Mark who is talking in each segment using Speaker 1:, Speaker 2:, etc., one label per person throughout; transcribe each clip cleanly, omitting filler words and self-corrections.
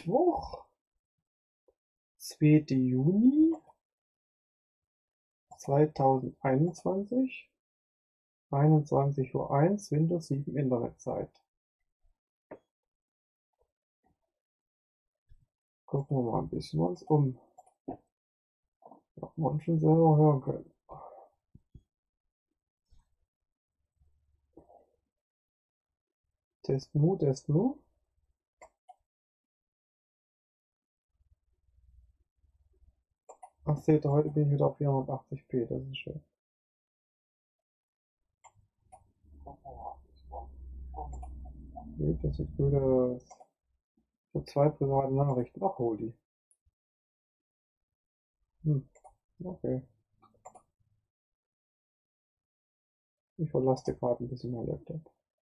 Speaker 1: Mittwoch, 2. Juni 2021, 21:01 Uhr, Windows 7 Internetzeit. Gucken wir mal ein bisschen uns um, ob wir uns schon selber hören können. Testmu, Testmu. Ach, seht ihr, heute bin ich wieder auf 480p, das ist schön. Das sieht gut aus. Für 2 private Nachrichten. Ach, hol die. Okay. Ich verlasse gerade ein bisschen mein Laptop.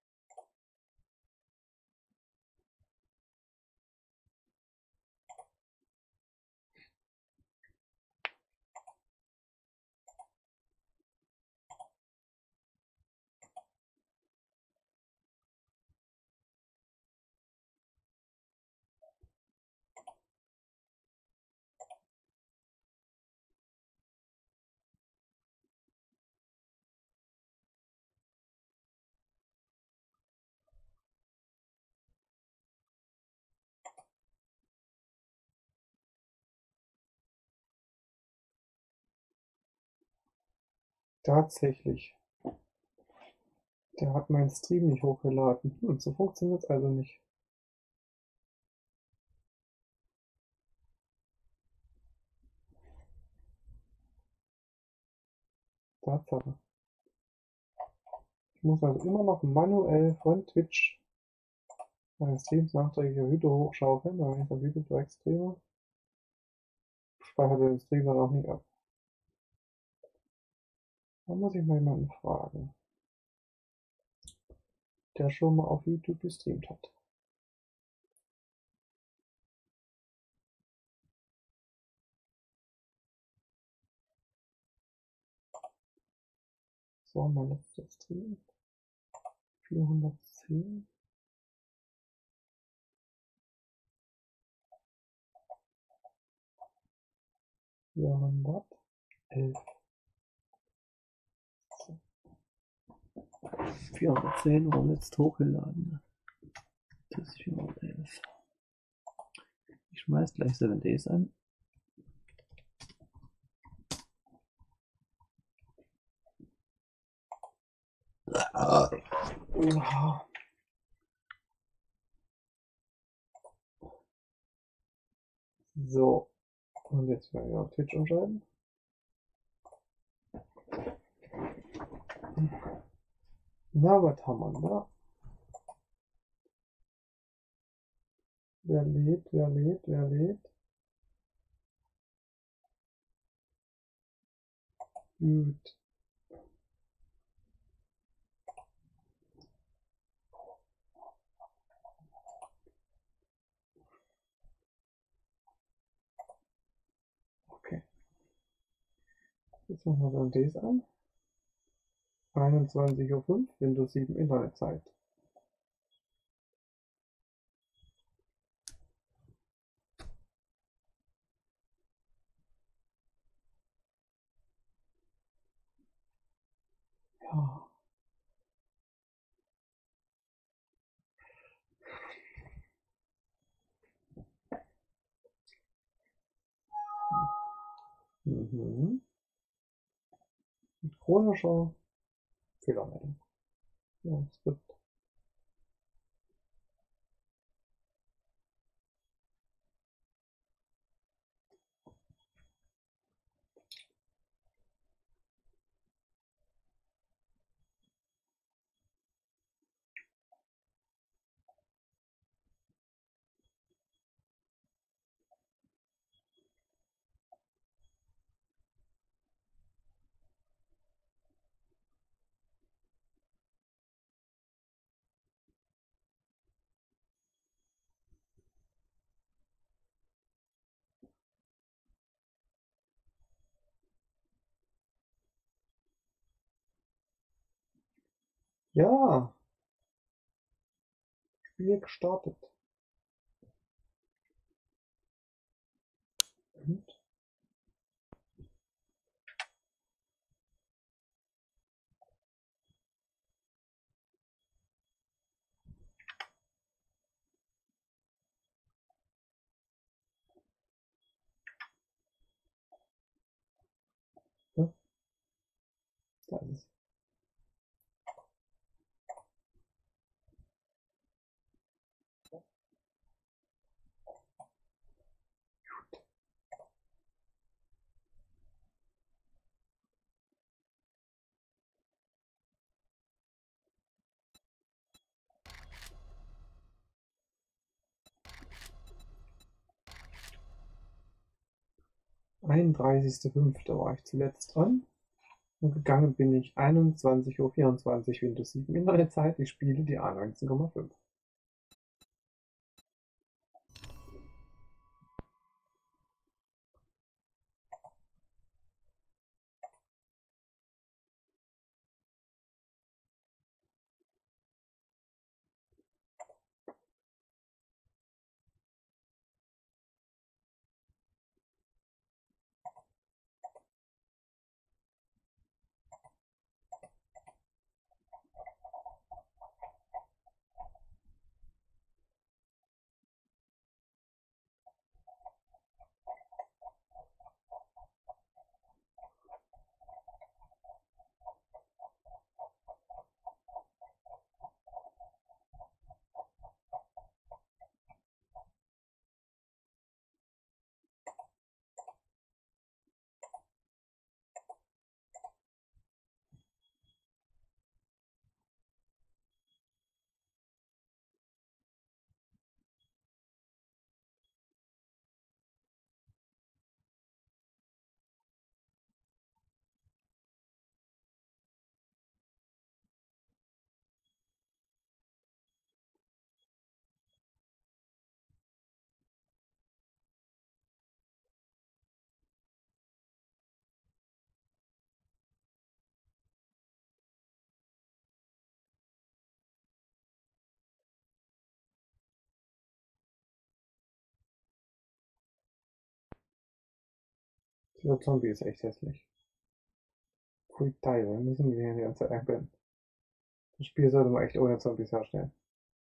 Speaker 1: Tatsächlich. Der hat meinen Stream nicht hochgeladen. So funktioniert es also nicht. Tatsache. Ich muss also immer noch manuell von Twitch meine Streams nachträglich auf YouTube hochschaufeln, weil wenn ich auf YouTube direkt streame, speichert er den Stream dann auch nicht ab. Da muss ich mal jemanden fragen, der schon mal auf YouTube gestreamt hat. So, mein letzter Stream. 410. Vierhundertelf. 410 wurde jetzt hochgeladen. Das ist 411. Ich schmeiß gleich 7 Days an. So, und jetzt werden wir auf Twitch umschalten. Na, was haben wir da? Wer lädt? Gut. Okay. Jetzt machen wir dann das an. 21:05 Uhr, Windows 7 Internetzeit. Ja. Mit chronischer Fehlermeldung. Ja, Skript. Ja, Spiel gestartet. Und? Ja, da ist es. Einunddreißigster 5. war ich zuletzt dran. Und gegangen bin ich 21:24 Uhr Windows 7 Internetzeit. Ich spiele die A19,5. Dieser Zombie ist echt hässlich. Pfui Teufel, müssen wir hier die ganze Zeit einblenden. Das Spiel sollte man echt ohne Zombies herstellen.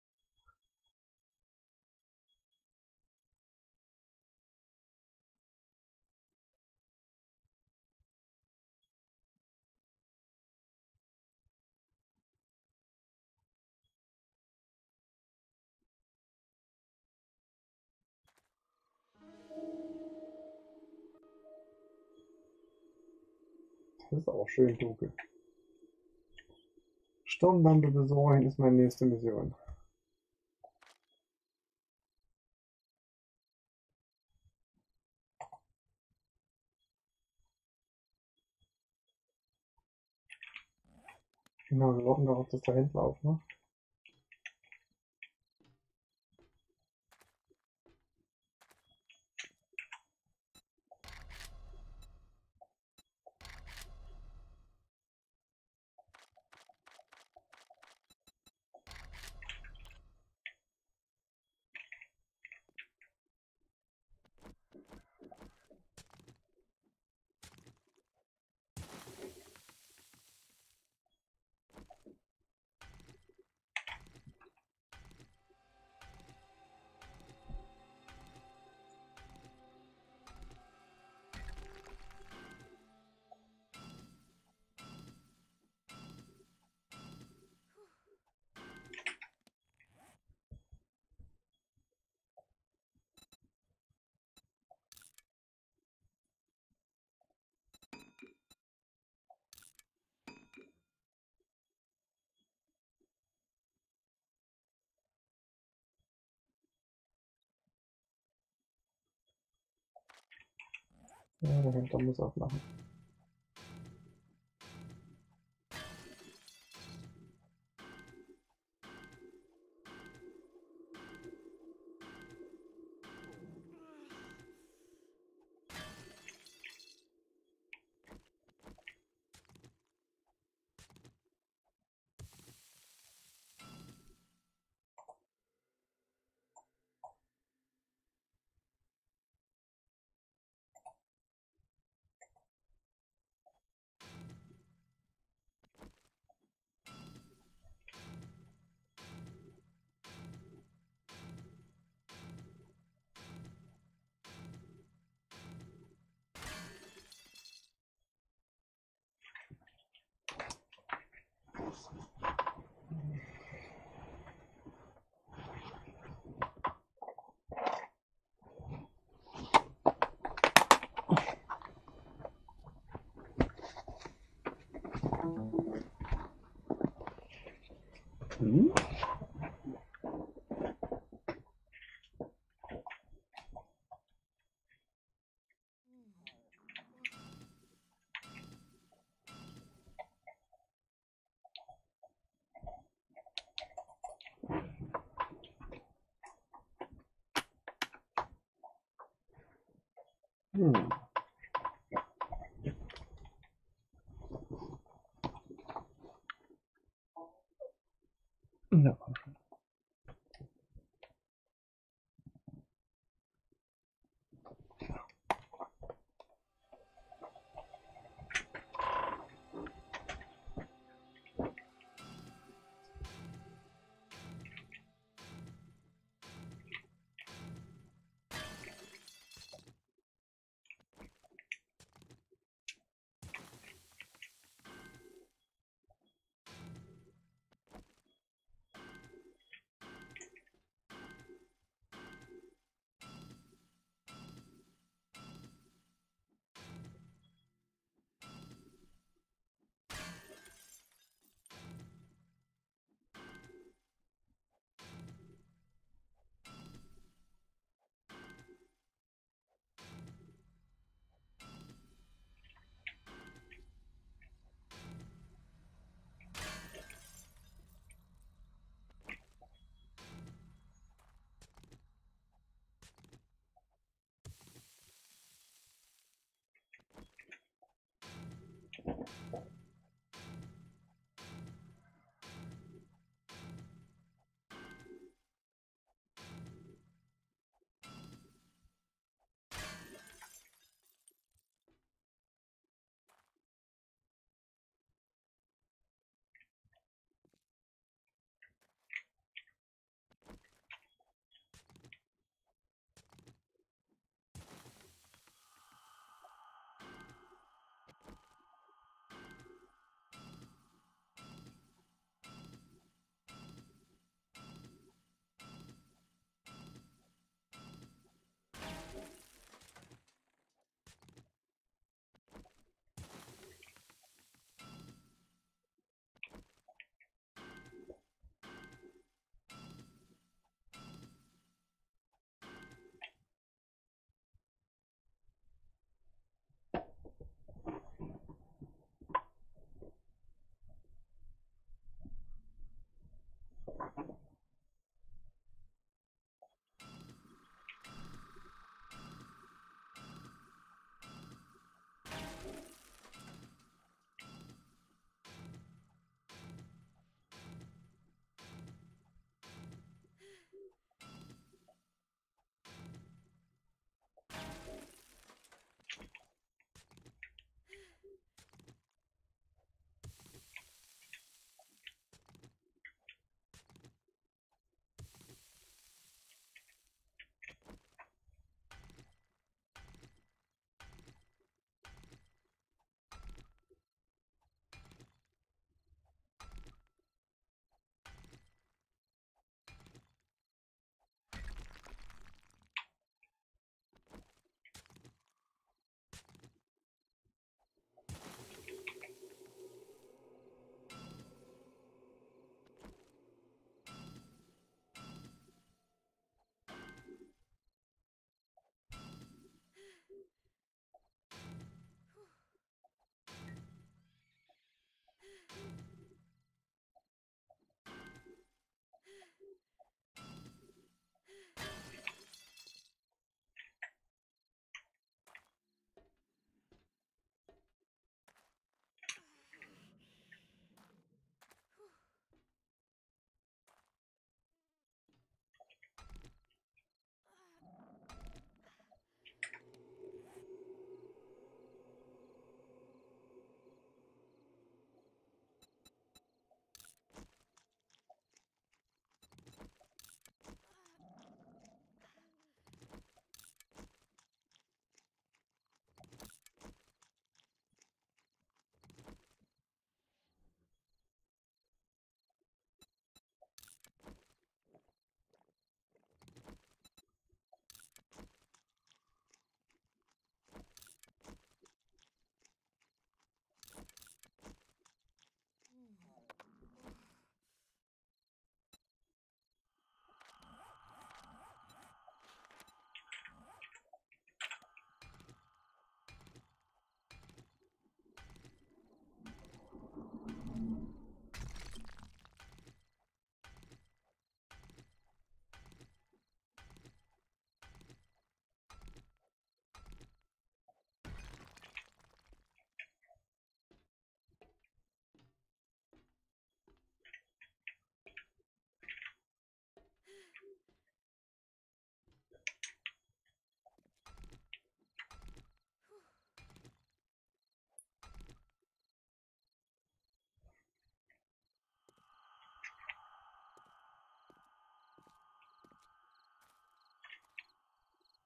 Speaker 1: Das ist auch schön dunkel. Sturmlampe besorgen ist meine nächste Mission. Genau, wir warten darauf, dass der Händler aufmacht. Ja, der Händler muss aufmachen. Mhm. Hm. Ja, komm schon.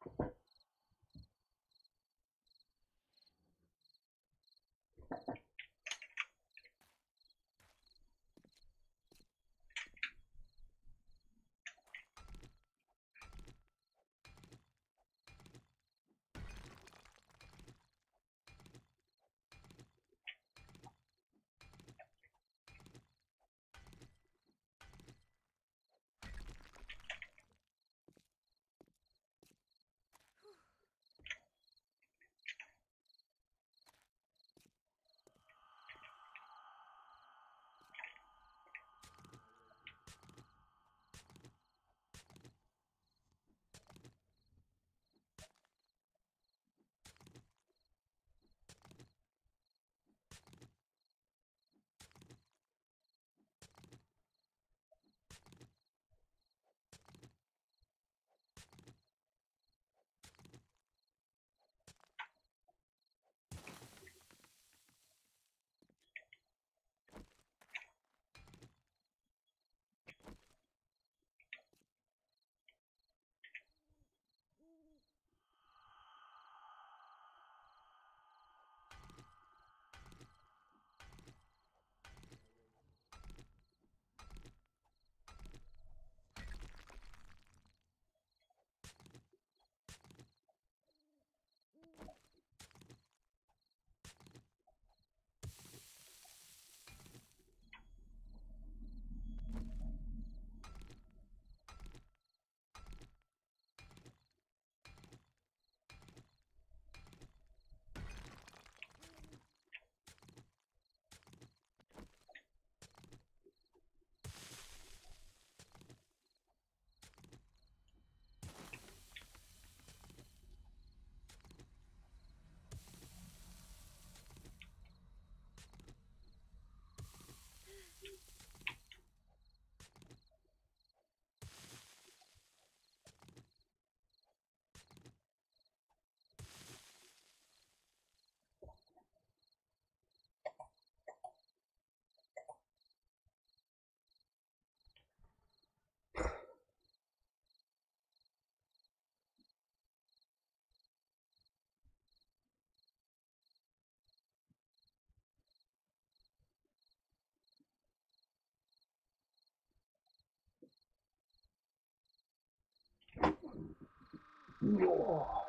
Speaker 1: Joa.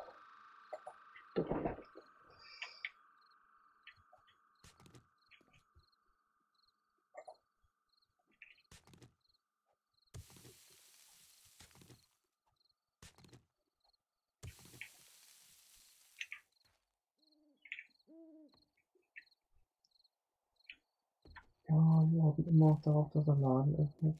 Speaker 1: Ja, wir hoffen immer noch darauf, dass der Laden öffnet.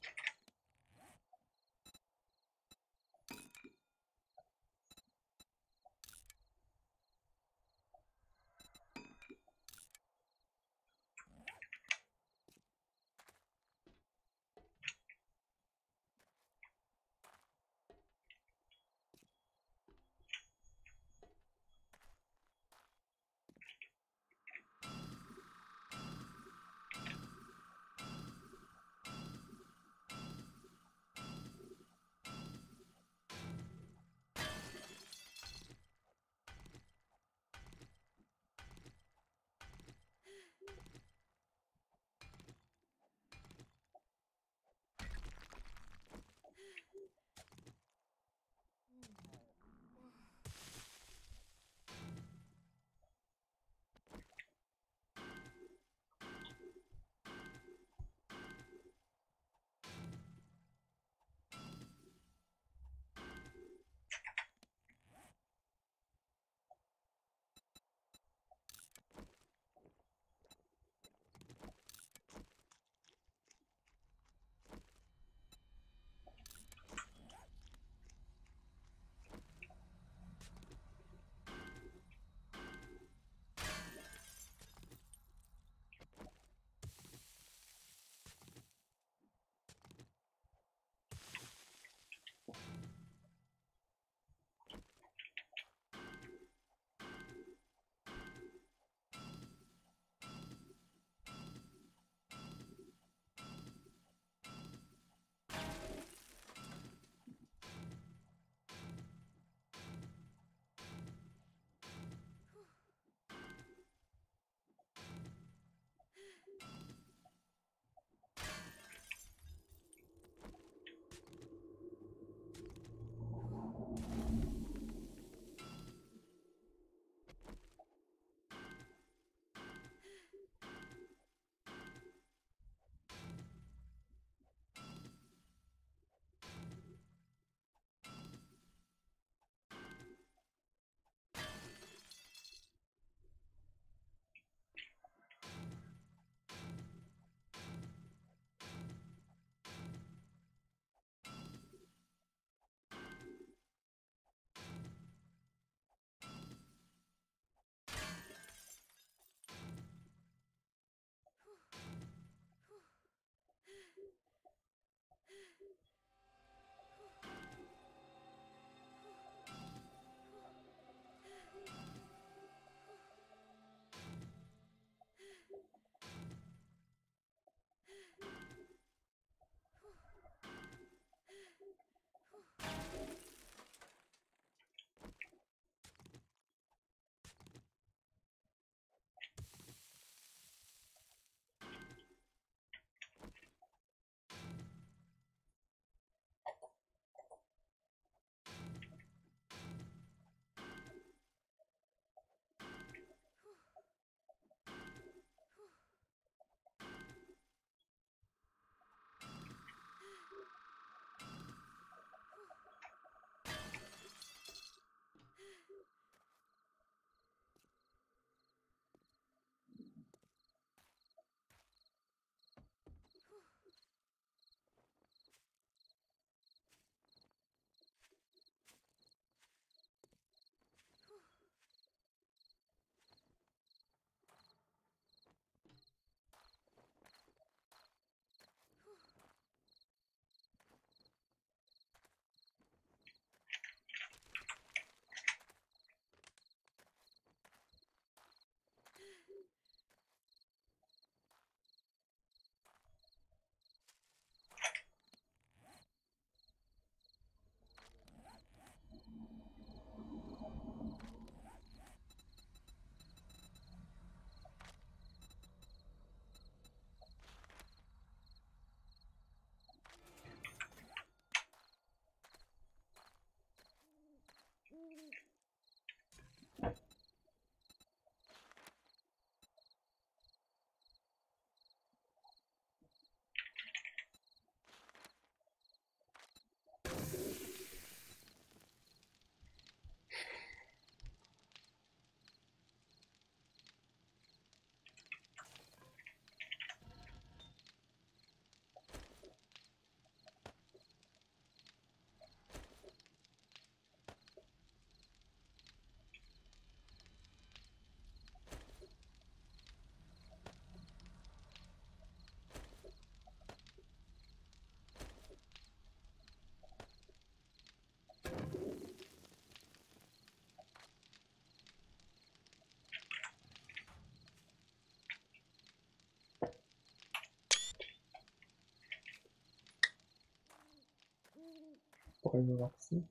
Speaker 1: Bäume wachsen.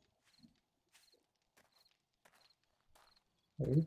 Speaker 1: Er übt.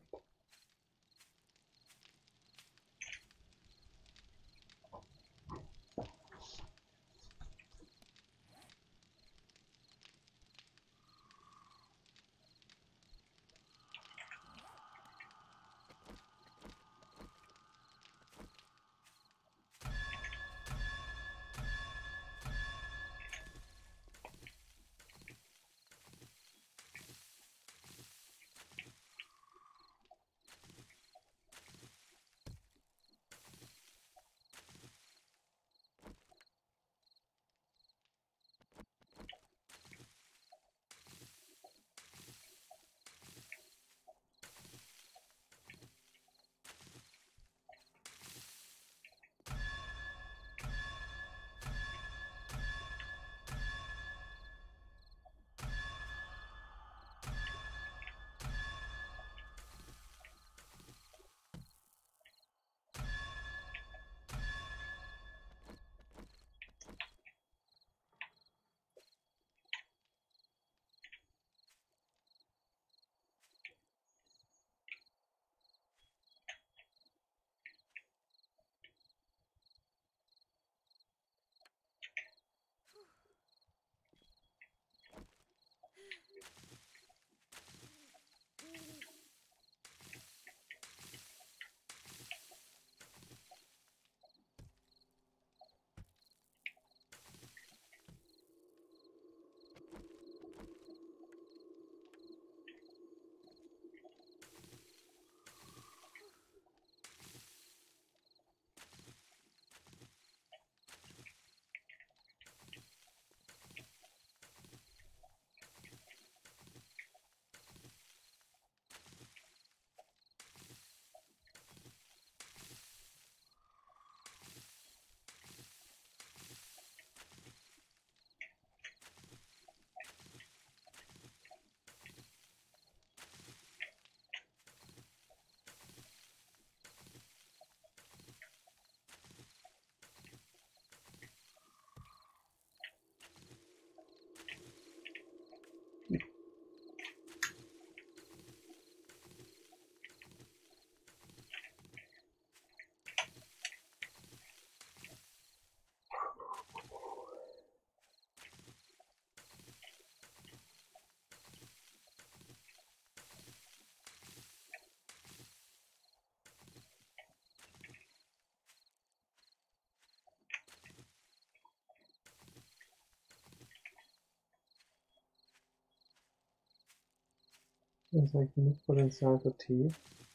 Speaker 1: Das ist eigentlich genug Potenzial für Tee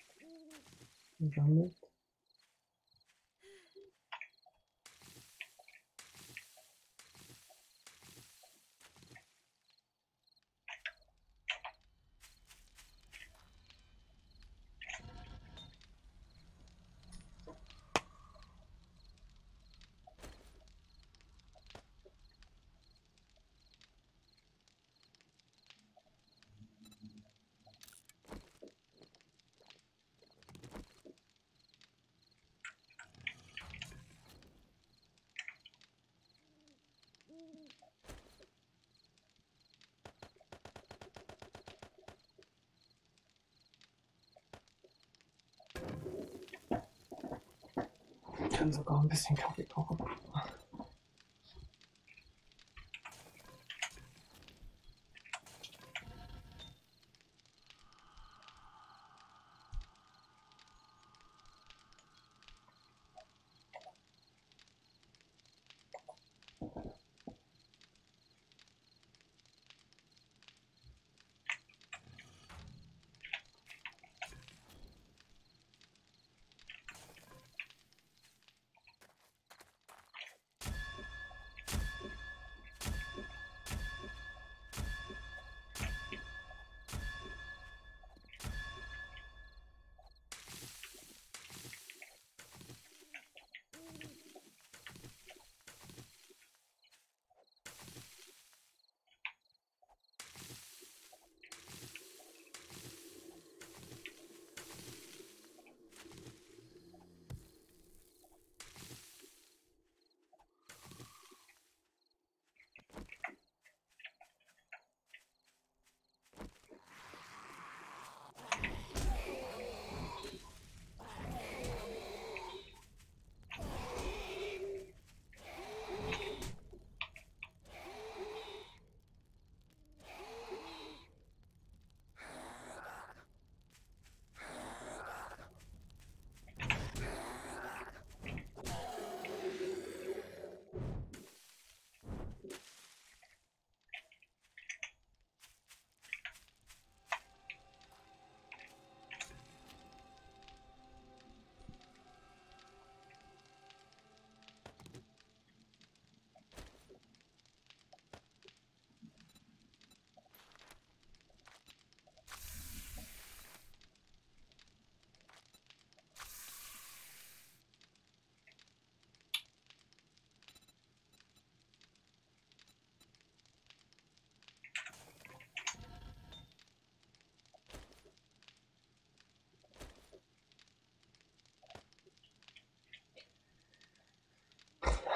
Speaker 1: gesammelt. Ich kann sogar ein bisschen Kaffee kochen.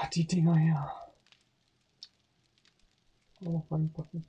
Speaker 1: Die Dinger hier. Auch reinpacken.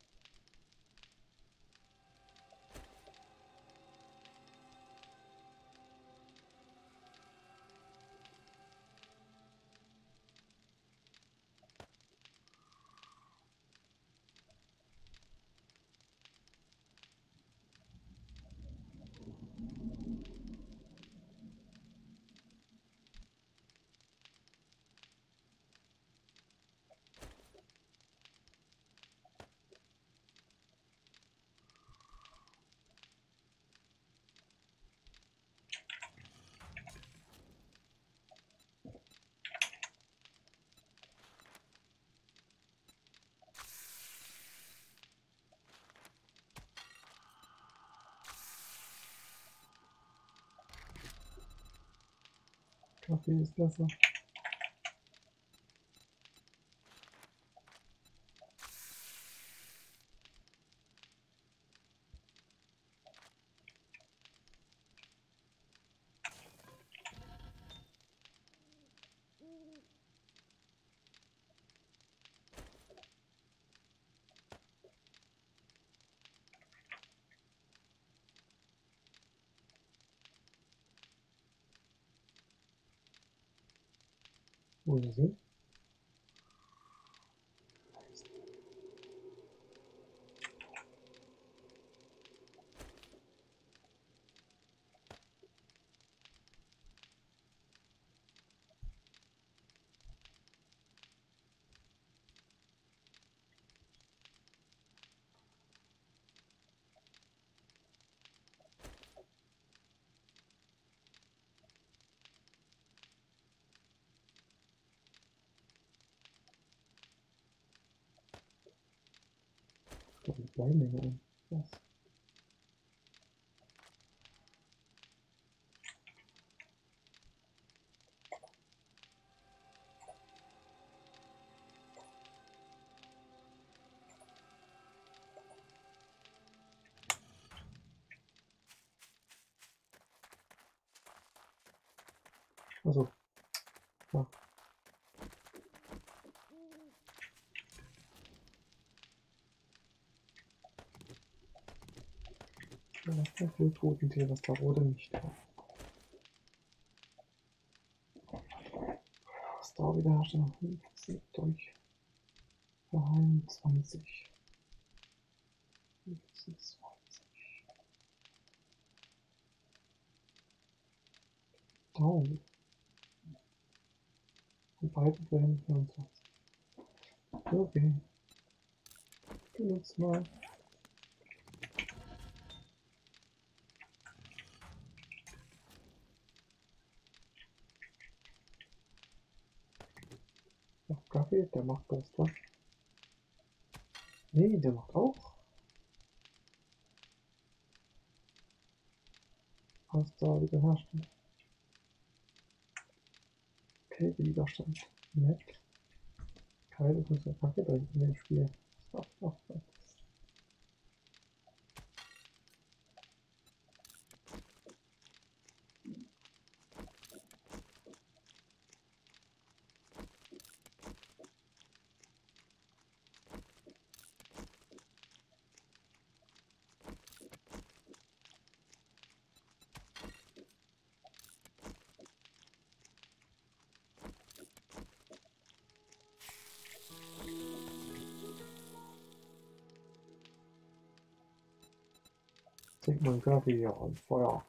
Speaker 1: Kaffee ist besser. Wo ist sie? Ich glaube, die Bleimenge an. Was? Also, ja. Das Wildrotentier, was da rote nicht drauf. Was da wieder hast du noch 15 durch 23. 25. Daumen. Und beide Fällen 24. Okay. Benutzt mal. Noch Kaffee, der macht Durst, was? Nee, der macht auch. Was da wieder herrscht. Okay, Widerstand. Nett. Keine muss ja Kaffee trinken in dem Spiel. Ach, ach, ach. Trink mal einen Kaffee hier an Feuer.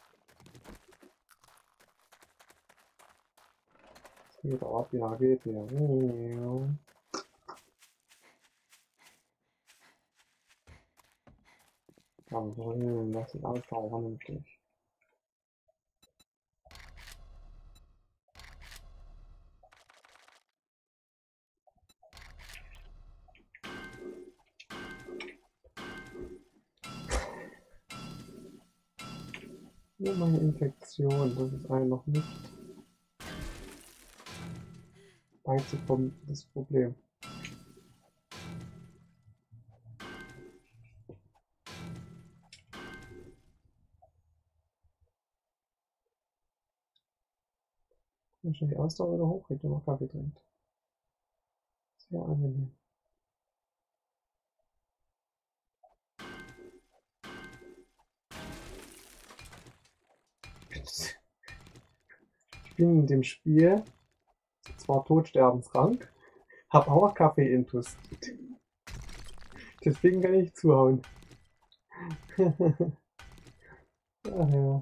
Speaker 1: Es geht ab, ja, geht hier. Jawohl, das ist alles auch vernünftig. Nur meine Infektion, das ist einem noch nicht beizukommen, das Problem. Wenn ich die Ausdauer wieder hochkriege, wenn man Kaffee trinkt. Sehr angenehm. Ich bin in dem Spiel zwar todsterbenskrank, hab aber Kaffee-Intus. Deswegen kann ich zuhauen. Ach ja.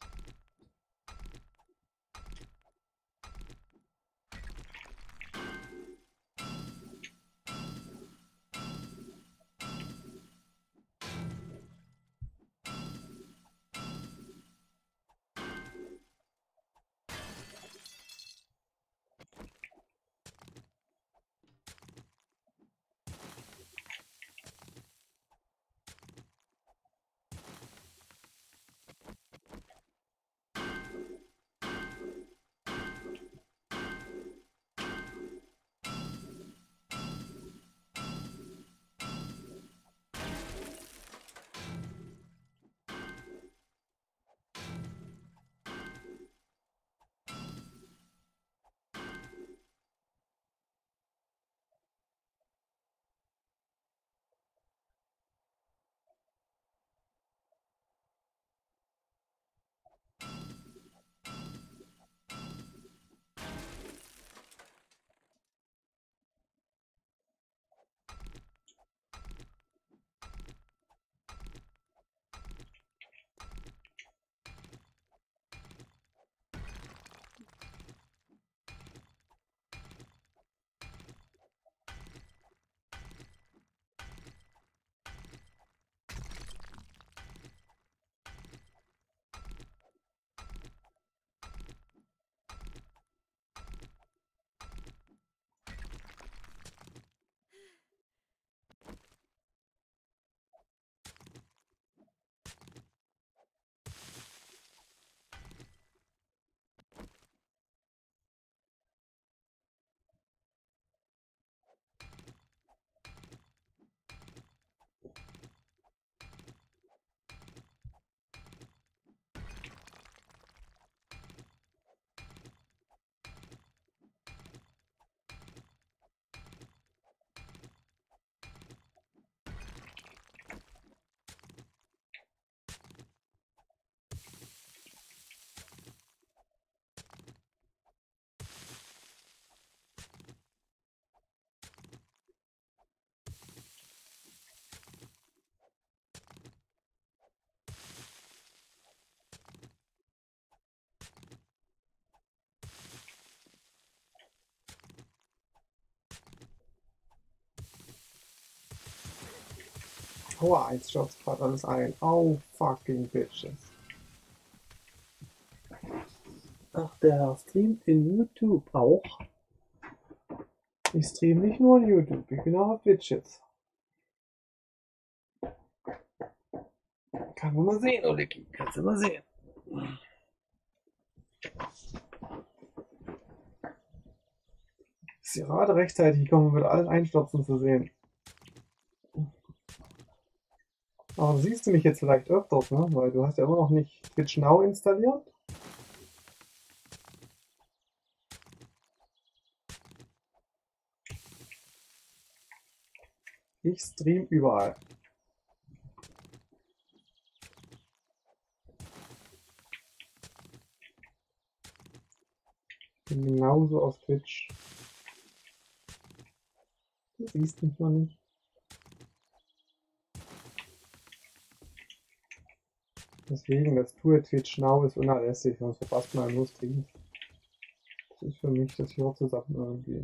Speaker 1: Aua, jetzt stürzt gerade alles ein. Oh, fucking bitches. Ach, der streamt in YouTube auch. Ich stream nicht nur in YouTube, ich bin auch auf Twitch jetzt. Kann man mal sehen, Oleki. Kannst du mal sehen. Ist gerade rechtzeitig gekommen, um wieder alles einstürzen zu sehen. Aber siehst du mich jetzt vielleicht öfters, ne? Weil du hast ja immer noch nicht Twitch Now installiert. Ich stream überall. Bin genauso auf Twitch. Du siehst mich noch nicht. Deswegen, das Tool Twitch Now ist unerlässlich, sonst verpasst man nur Streams. Das ist für mich das hier zusammen irgendwie.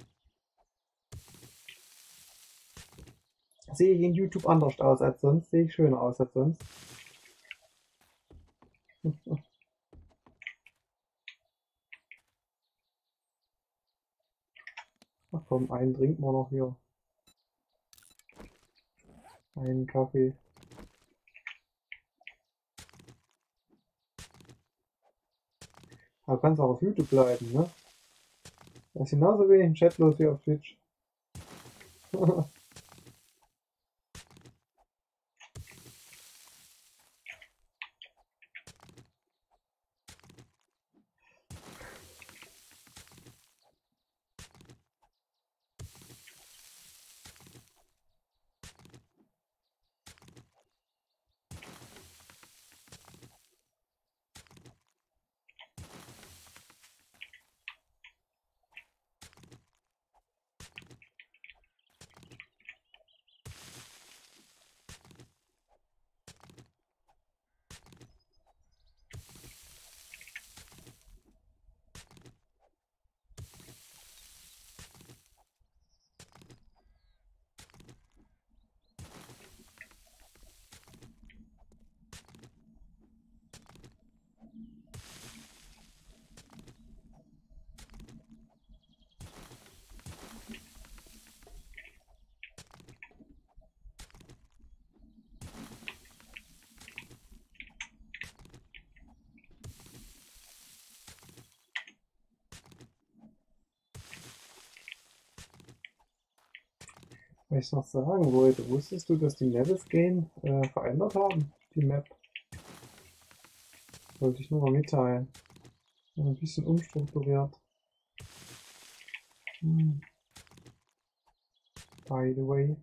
Speaker 1: Sehe ich in YouTube anders aus als sonst? Sehe ich schöner aus als sonst? Ach komm, einen trinken wir noch hier. Einen Kaffee. Aber du kannst auch auf YouTube bleiben, ne? Da ist genauso wenig im Chat los wie auf Twitch. Was ich noch sagen wollte, wusstest du, dass die Nevis-Game verändert haben? Die Map. Wollte ich nur mal mitteilen. Ein bisschen umstrukturiert. By the way.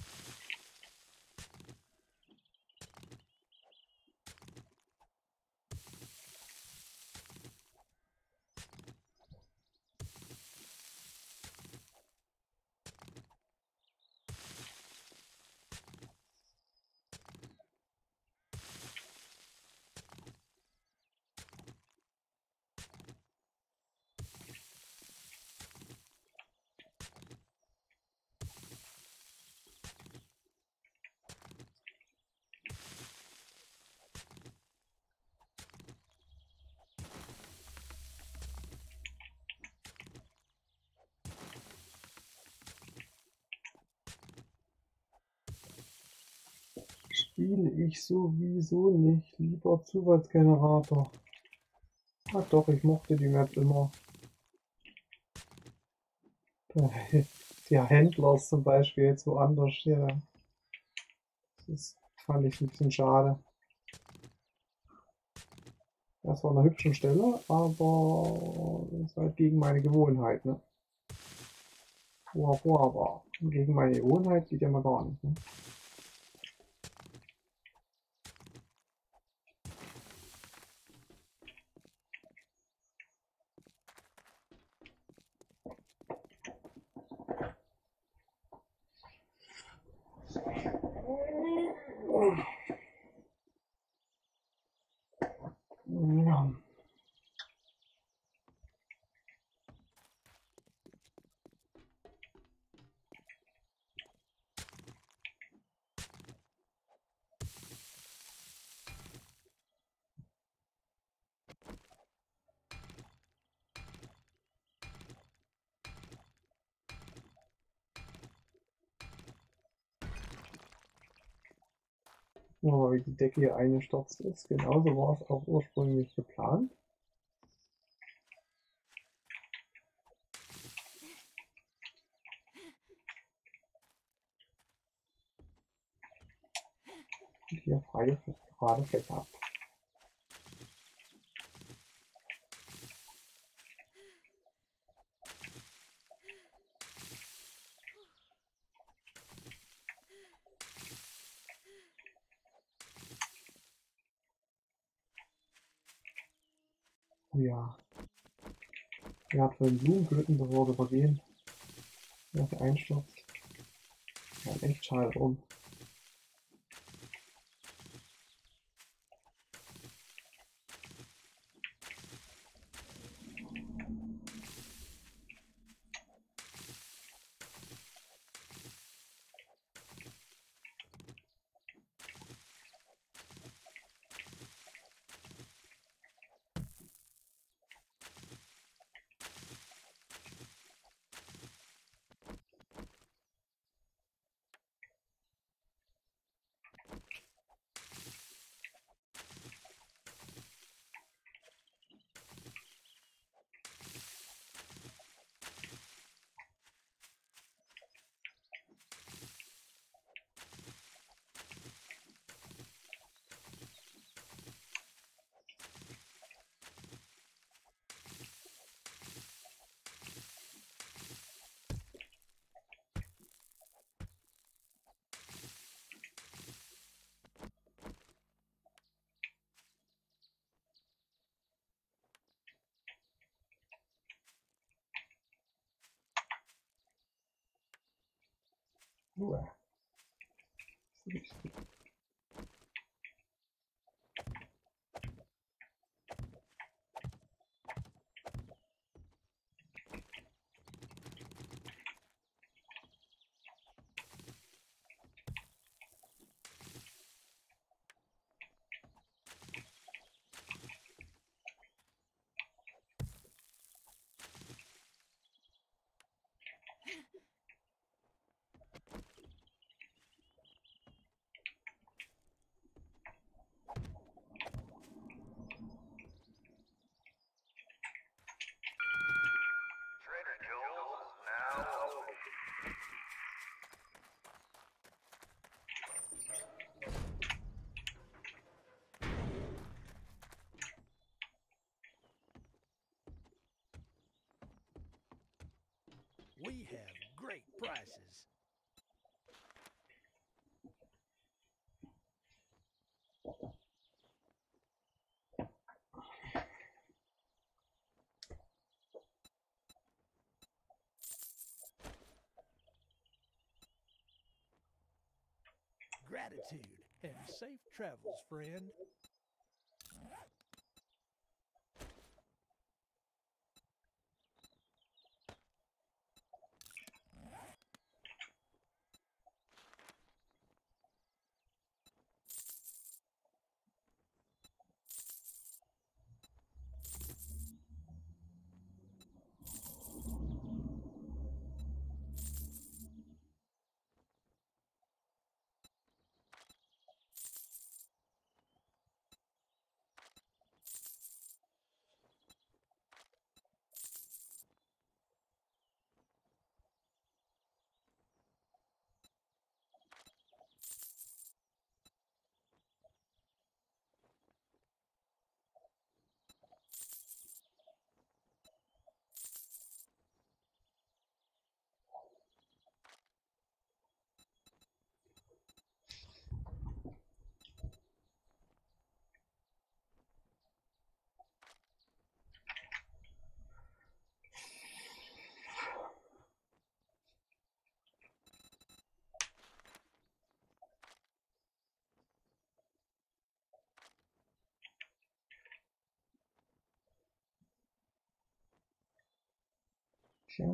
Speaker 1: Spiele ich sowieso nicht. Lieber Zufallsgenerator. Ach doch, ich mochte die Map immer. Der Händler ist zum Beispiel jetzt woanders. Ja, das fand ich ein bisschen schade. Das war an einer hübschen Stelle, aber das ist halt gegen meine Gewohnheit, ne? Aber gegen meine Gewohnheit geht ja mal gar nicht, ne? Ja. Aber wie die Decke hier eingestürzt ist, genauso war es auch ursprünglich geplant. Und hier freie gerade Fläche ab. Oh ja. Er hat für den Blumenblüten bevor wir übergehen. Ja, der einstürzt. Ja, echt schade drum. Uah.
Speaker 2: We have great prices. Gratitude and safe travels, friend.
Speaker 1: Tja.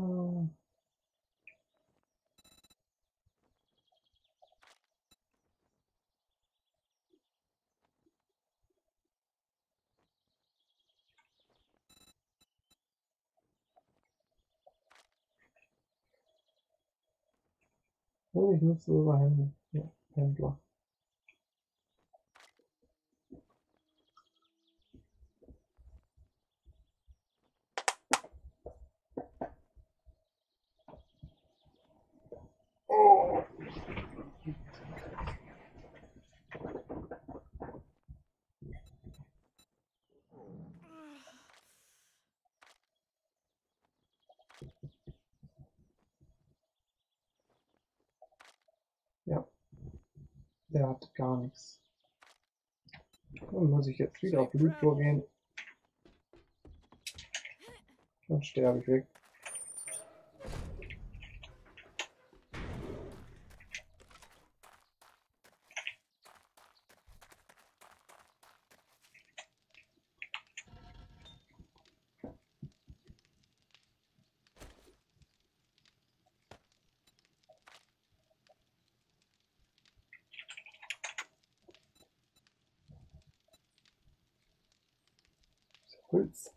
Speaker 1: Oh, ich nutze sogar Händler. Oh. Ja, der hat gar nichts. Dann muss ich jetzt wieder auf
Speaker 2: Safe
Speaker 1: Bluttour
Speaker 2: travels.
Speaker 1: gehen. Dann sterbe ich weg. Holz.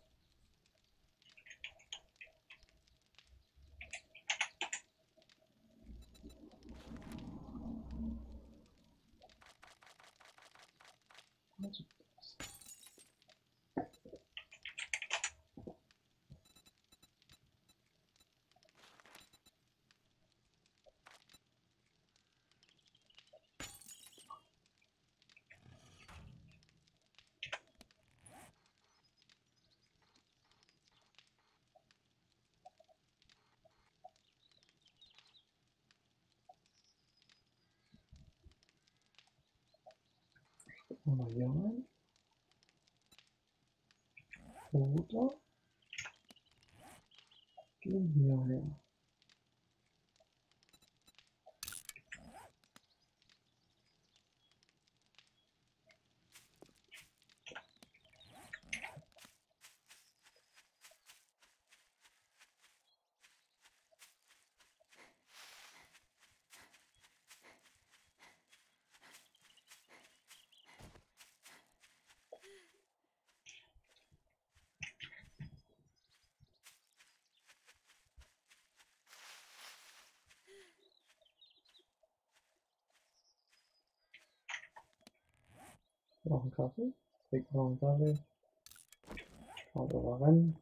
Speaker 1: Mal hier rein. Oder gehen hier her. Noch einen Kaffee. Trink noch einen Kaffee. Schaut aber rennen.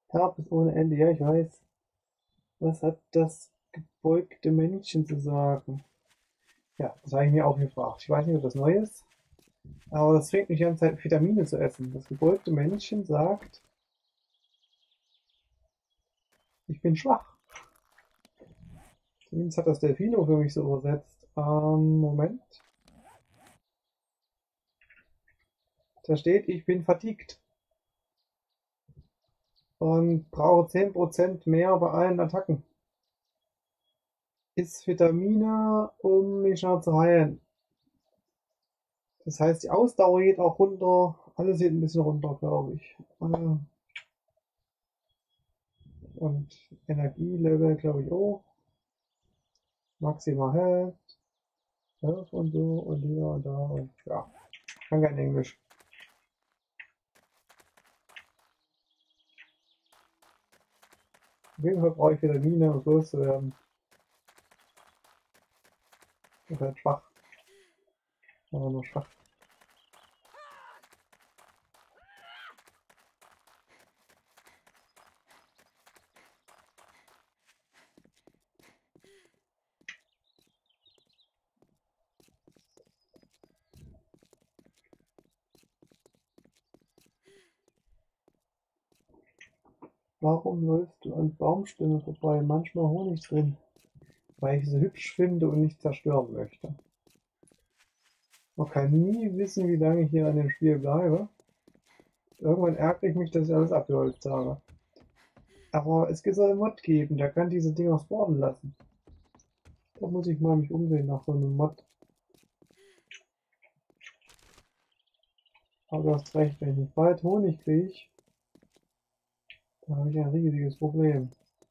Speaker 1: Herpes ohne Ende, ja, ich weiß. Was hat das gebeugte Männchen zu sagen? Ja, das habe ich mir auch gefragt. Ich weiß nicht, ob das neu ist, aber das fängt mich an, Zeit Vitamine zu essen. Das gebeugte Männchen sagt, ich bin schwach. Zumindest hat das Delfino für mich so übersetzt. Moment. Da steht, ich bin fatigued und brauche 10% mehr bei allen Attacken. Ist Vitamine, um mich schneller zu heilen. Das heißt, die Ausdauer geht auch runter. Alles geht ein bisschen runter, glaube ich. Und Energielevel, glaube ich, auch. Maximal Health und so und hier und da und ja. Kann kein Englisch. Auf jeden Fall brauche ich Vitamine, um groß zu werden. Ich bin halt schwach. Aber nur schwach. Warum läufst du an Baumstämmen vorbei? Manchmal Honig drin. Weil ich sie hübsch finde und nicht zerstören möchte. Man kann nie wissen, wie lange ich hier an dem Spiel bleibe. Irgendwann ärgere ich mich, dass ich alles abgeholzt habe. Aber es soll einen Mod geben, der kann diese Dinger spawnen lassen. Da muss ich mal mich umsehen nach so einem Mod. Aber du hast recht, wenn ich nicht bald Honig kriege, dann habe ich ein riesiges Problem.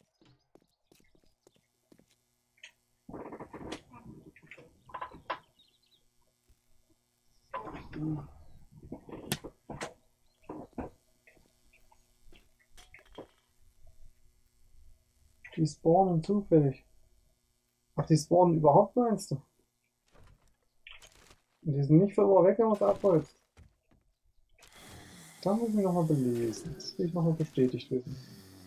Speaker 1: Die spawnen zufällig. Ach, die spawnen überhaupt, meinst du? Und die sind nicht für immer weg, wenn man es abholzt. Da muss ich mich nochmal belesen. Das will ich nochmal bestätigt wissen.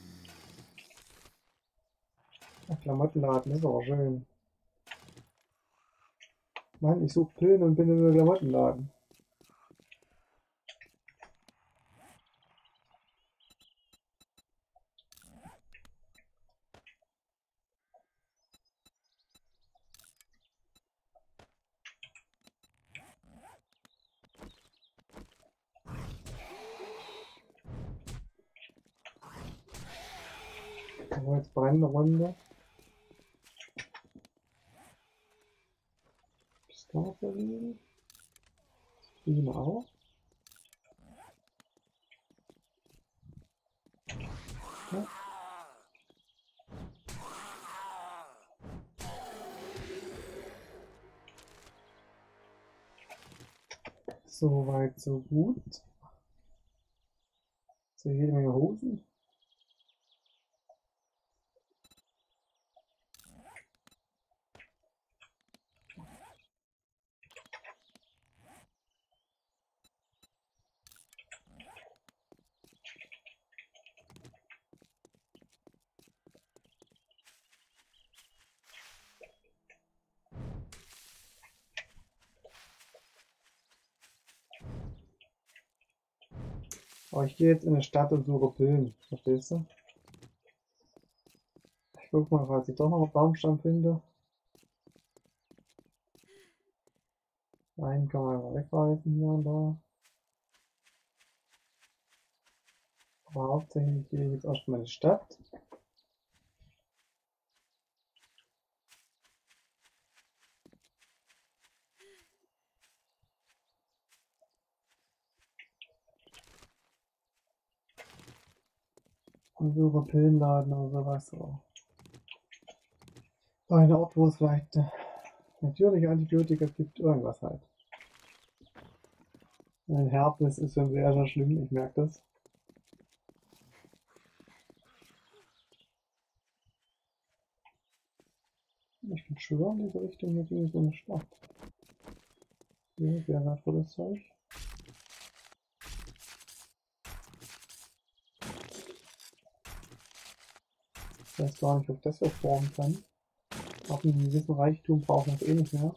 Speaker 1: Ach, Klamottenladen ist aber schön. Mann, ich suche Pillen und bin in einem Klamottenladen. Aber jetzt brennende Runde. Scarferin. Ihn auch. Ja. So weit, so gut. So jede Menge Hosen. Aber ich gehe jetzt in eine Stadt und suche Pillen. Verstehst du? Ich guck mal, falls ich doch noch einen Baumstamm finde. Einen kann man einfach wegreißen hier und da. Aber hauptsächlich gehe ich jetzt erstmal in die Stadt. Und suche Pillenladen oder sowas. So. Ein Ort, wo es vielleicht natürliche Antibiotika gibt, irgendwas halt. Ein Herpes ist schon sehr, sehr schlimm, ich merke das. Ich bin schwören, in diese Richtung hier ging so eine Stadt. Hier, sehr wertvolles Zeug. Ich weiß gar nicht, ob ich das formen kann. Ab einem gewissen Reichtum brauchen wir es eh nicht mehr.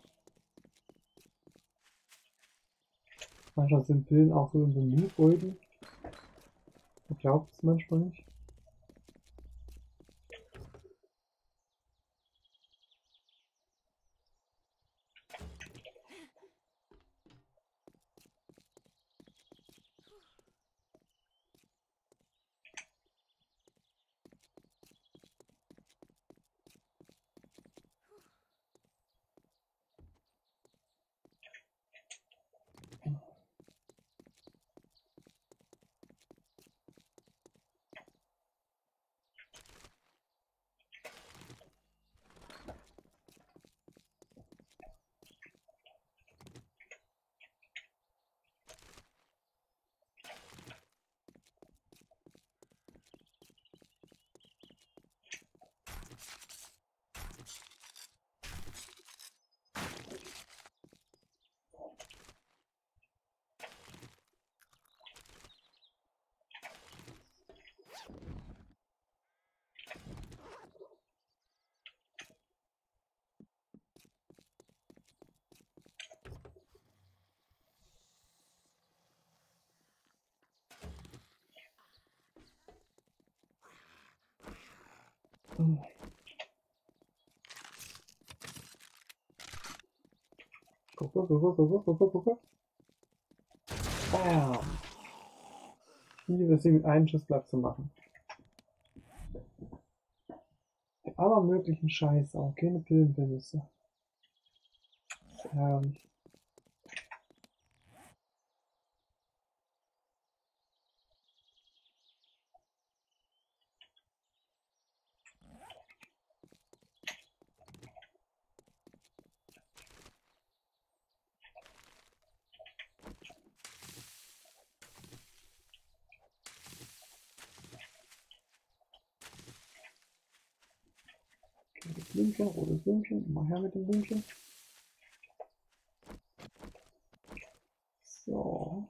Speaker 1: Manchmal sind Pillen auch so in so Müllbeutel. Man glaubt es manchmal nicht. Guck. Bam. Ich liebe sie mit einem Schuss platt zu machen. Der allermöglichen Scheiße, auch keine Pillenverluste. Ärgerlich. Blümchen, rotes Blümchen, mal her mit dem Blümchen. So.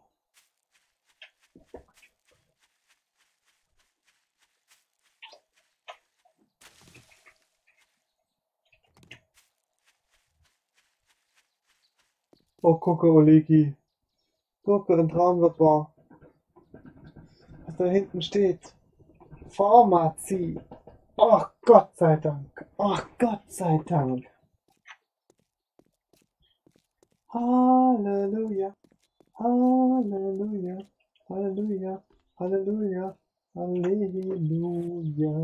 Speaker 1: Oh, gucke, Oleki. Gucke, ein Traum wird wahr. Was da hinten steht. Pharmazie. Ach, Gott sei Dank. Ach, Gott sei Dank. Halleluja. Halleluja. Halleluja. Halleluja. Halleluja.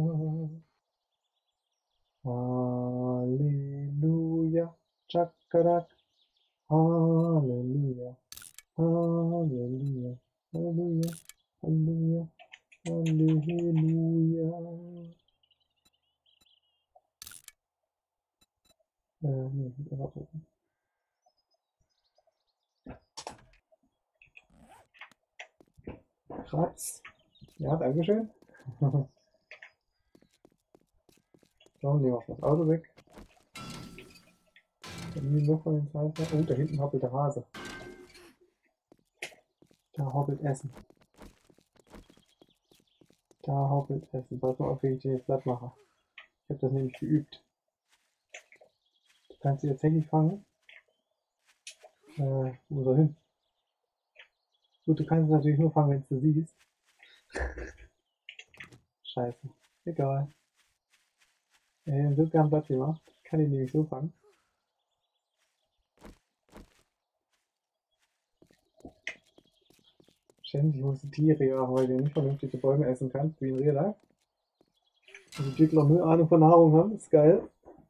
Speaker 1: Halleluja. Chakarak. Halleluja. Halleluja. Halleluja. Halleluja. Halleluja. Nee, ich muss einfach drücken. Kratz. Ja, dankeschön. So, nehmen wir das Auto weg. Dann nehmen wir noch von den Zeichen. Oh, da hinten hoppelt der Hase. Da hoppelt Essen. Da hoppelt Essen. Pass mal auf, wie ich den jetzt platt mache. Ich habe das nämlich geübt. Du kannst sie tatsächlich fangen. Wo ist er hin? Gut, du kannst es natürlich nur fangen, wenn du siehst. Scheiße. Egal. Den wird gern platt gemacht. Ich kann ihn nämlich so fangen. Ständig muss die Tiere ja, weil du nicht vernünftige Bäume essen kannst, wie in Real. Und die Entwickler null Ahnung von Nahrung haben, ist geil.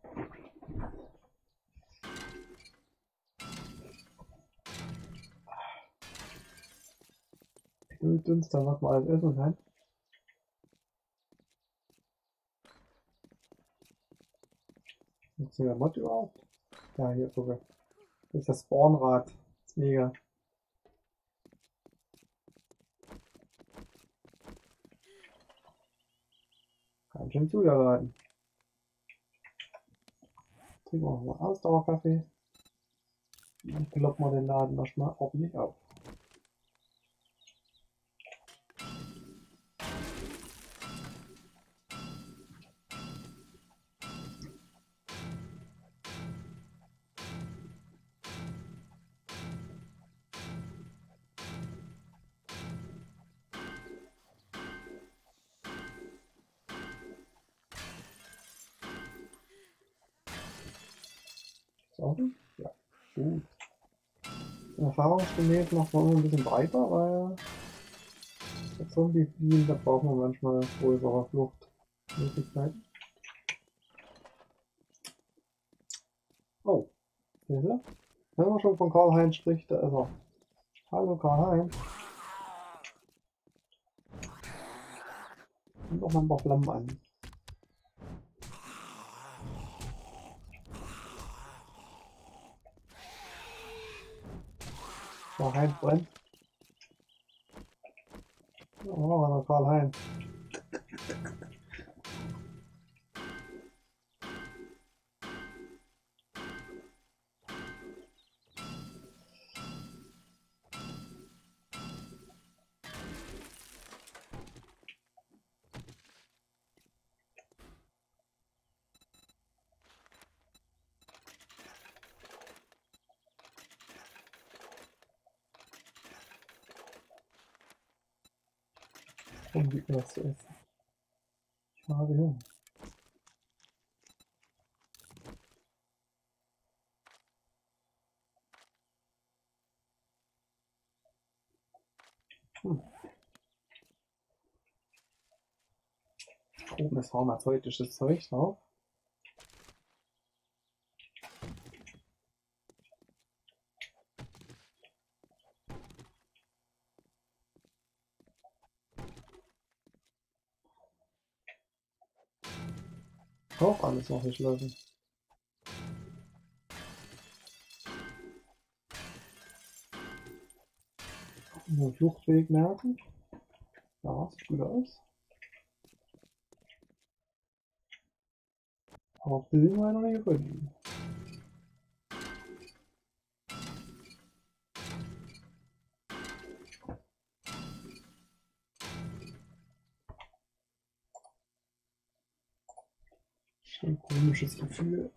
Speaker 1: Mit uns, dann was man alles essen kann. Jetzt der Mod überhaupt? Ja, hier, gucke. Das ist das Spawnrad. Das ist mega. Kann schon zugewarten. Trinken wir noch mal Ausdauerkaffee. Dann kloppen wir den Laden erstmal ordentlich auf. Ist offen? Ja, gut. Erfahrungsgemäß macht man immer ein bisschen weiter, weil der Zombie fliehen, da braucht man manchmal größere Fluchtmöglichkeiten. Oh, siehst du? Wenn man schon von Karl-Heinz spricht, da ist er. Hallo Karl-Heinz. Und doch mal ein paar Flammen an. Karl-Heinz brennt. Oh, der Karl-Heinz. Und gibt mir was zu essen. Ich habe Hunger. Oben ist pharmazeutisches Zeug drauf. Auch alles noch geschlossen. Den Fluchtweg merken. Ja, sieht gut aus. Aber Film war noch nicht gefunden. Ein komisches Gefühl.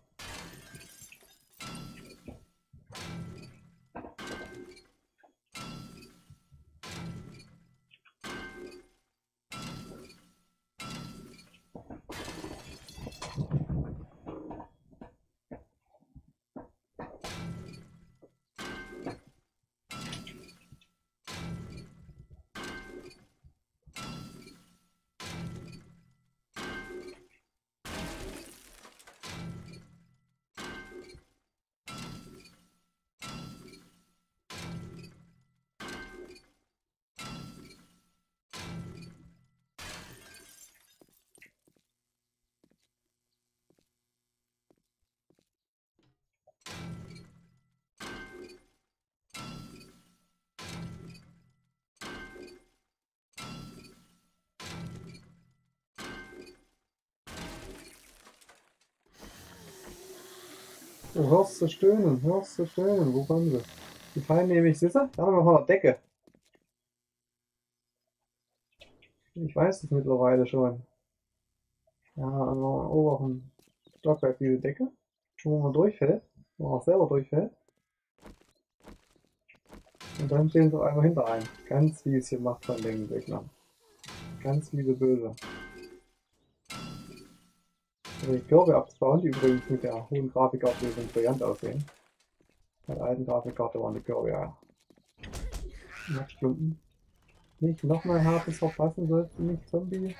Speaker 1: Du hörst sie stöhnen, Wo kommen sie? Die fallen nämlich, siehst du? Da haben wir von der Decke. Ich weiß es mittlerweile schon. Ja, an der oberen Stockwerk diese Decke, wo man durchfällt, wo man auch selber durchfällt. Und dann stehen sie auf einmal hinter einem. Ganz wie es hier macht von den Gegnern. Ganz wie böse. Also die Körbe abzubauen, die übrigens mit der hohen Grafikauflösung brillant aussehen. Bei der alten Grafikkarte waren die Körbe ja Matschklumpen. Nicht nochmal hartes verpassen sollst du nicht, Zombie.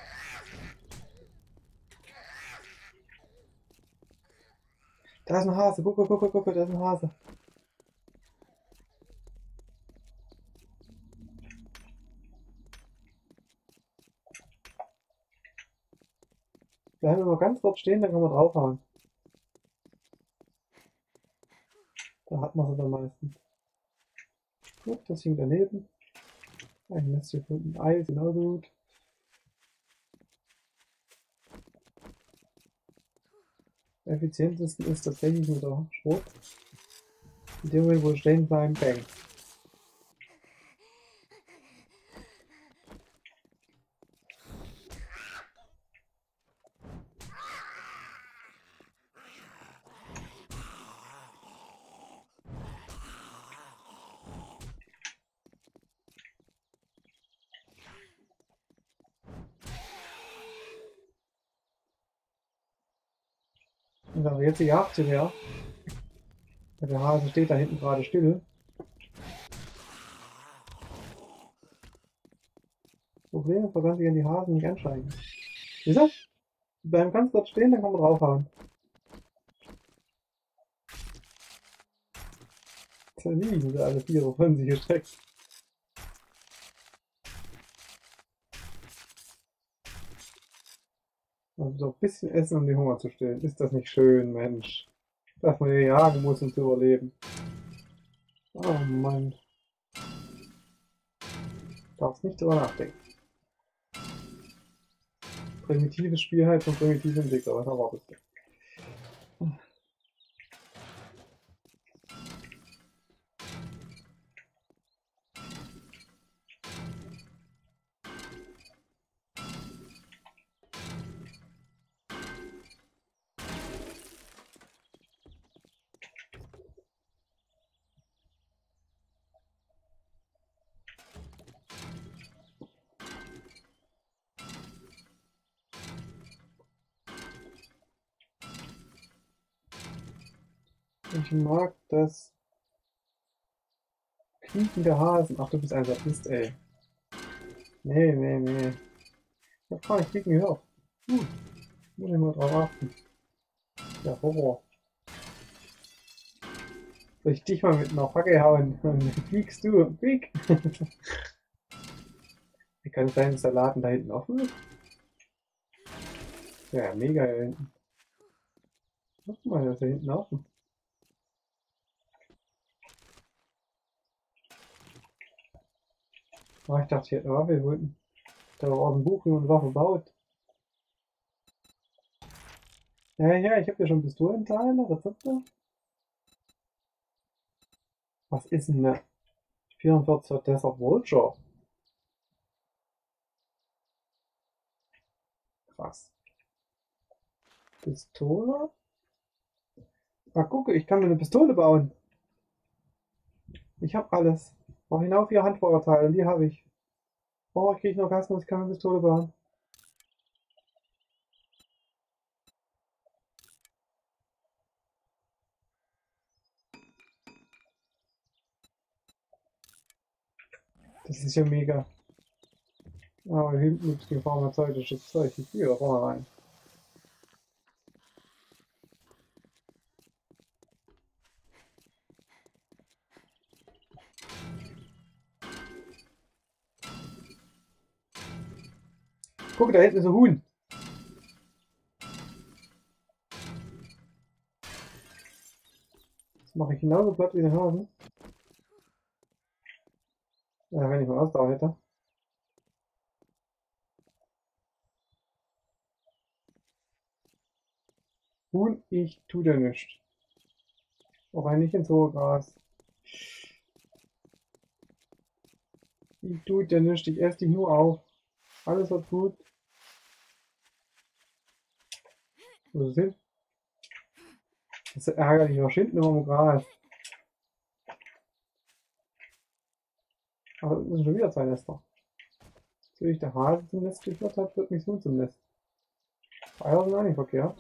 Speaker 1: Da ist ein Hase, guck, da ist ein Hase. Bleiben wir mal ganz kurz stehen, dann kann man draufhauen. Da hat man sie dann meistens. Gut, das hing daneben. Ein Nest gefunden. Eis, genauso gut. Am effizientesten ist tatsächlich mit der Schrot. In dem Moment, wo wir stehen bleiben, bang. Und dann jetzt die Jagd her. Der Hase steht da hinten gerade still. Problem ist, man kann sich an die Hasen nicht ansteigen. Siehst du? Die bleiben ganz dort stehen, dann kann man draufhauen. Da liegen sie alle 4 von sich gestreckt. Also so ein bisschen Essen, um den Hunger zu stillen. Ist das nicht schön, Mensch? Dass man hier jagen muss, um zu überleben. Oh Mann. Darfst nicht drüber nachdenken. Primitives Spiel halt von primitiven Entwickler. Was erwartest du? Ich mag das Quieken der Hasen. Ach, du bist ein Sadist, ey. Nee, nee, nee. Ich hab gar nicht quieken gehört. Muss ich mal drauf achten. Der Horror. Soll ich dich mal mit einer Fackel hauen? Dann quiekst du. Quiek! Wie kann es sein, dass der Laden da hinten offen ist? Ja, mega hier hinten. Guck mal, der ist da hinten offen. Oh, ich dachte, ich hätte eine Waffe gefunden. Da war aus dem Buch, wie man eine Waffe baut. Ja, ja, ich habe ja schon Pistolenteile, Rezepte. Was ist denn eine 44er Desert Vulture? Krass. Pistole? Ah, gucke, ich kann mir eine Pistole bauen. Ich habe alles. Brauche genau 4 Handfeuerteile und die habe ich. Oh, ich kriege noch Orgasmus, ich kann eine Pistole bauen. Das ist ja mega. Aber hinten gibt es die pharmazeutische Zeug. Ich gehe da vorne rein. Guck, da hinten ist ein Huhn. Das mache ich genauso platt wie den Hasen. Ja, wenn ich mal Ausdauer hätte. Huhn, ich tu dir nichts. Auch ein nicht ins hohe Gras. Ich tu dir nichts, ich esse dich nur auf. Alles wird gut. Wo ist es hin? Das ist ärgerlich, noch hinten immer im Gras. Aber das sind schon wieder 2 Nester. So wie ich der Hase zum Nest geführt habe, wird mich so zum Nest. Eier sind auch nicht verkehrt.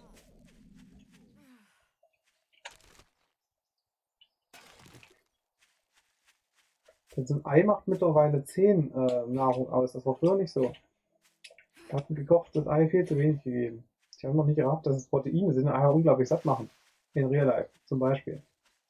Speaker 1: So ein Ei macht mittlerweile 10 Nahrung aus. Das war früher nicht so. Da hat ein gekochtes Ei viel zu wenig gegeben. Ich habe noch nicht gerafft, dass es Proteine sind und Eier unglaublich satt machen. In Real Life zum Beispiel.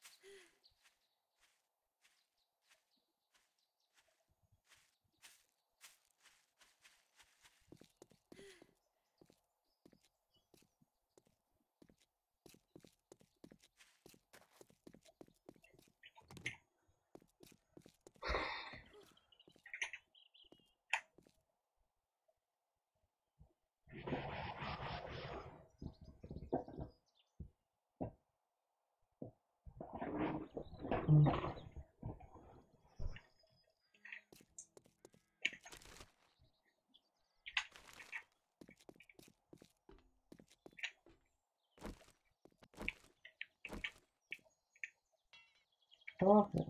Speaker 1: Ach ja.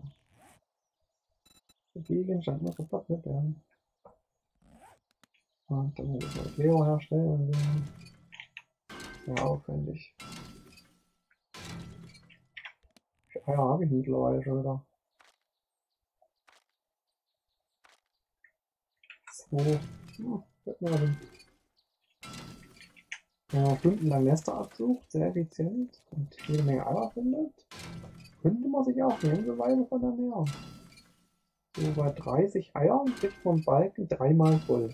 Speaker 1: Der Gegenstand muss repariert werden. Und dann muss ich Leo herstellen. Sehr aufwendig. Für Eier habe ich mittlerweile schon wieder. 2. Fällt mir also. Wenn man stundenlang Nester absucht, sehr effizient und jede Menge Eier findet, könnte man sich auch eine ganze Weile von ernähren. So bei 30 Eiern kriegt man Balken 3-mal voll.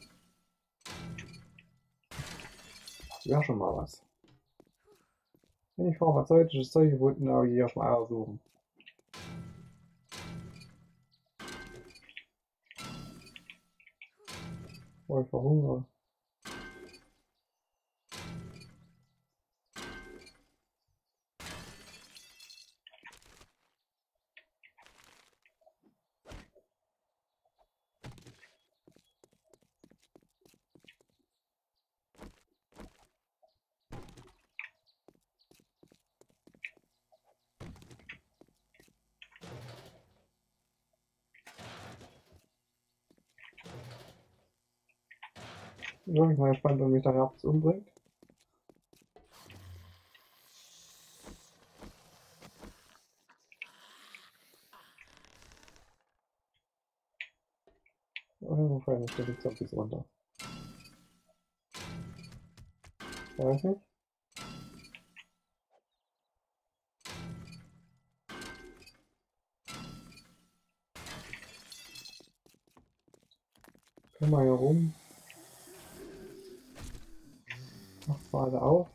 Speaker 1: Das wäre schon mal was. Wenn ich pharmazeutisches Zeug gefunden habe, hier schon Eier suchen. Oh, ich verhungere. Ich bin mal gespannt, ob mich der Herbst umbringt. Irgendwo fallen ständig Zombies runter. Weiß nicht. Können wir hier rum. Macht's mal alle auf.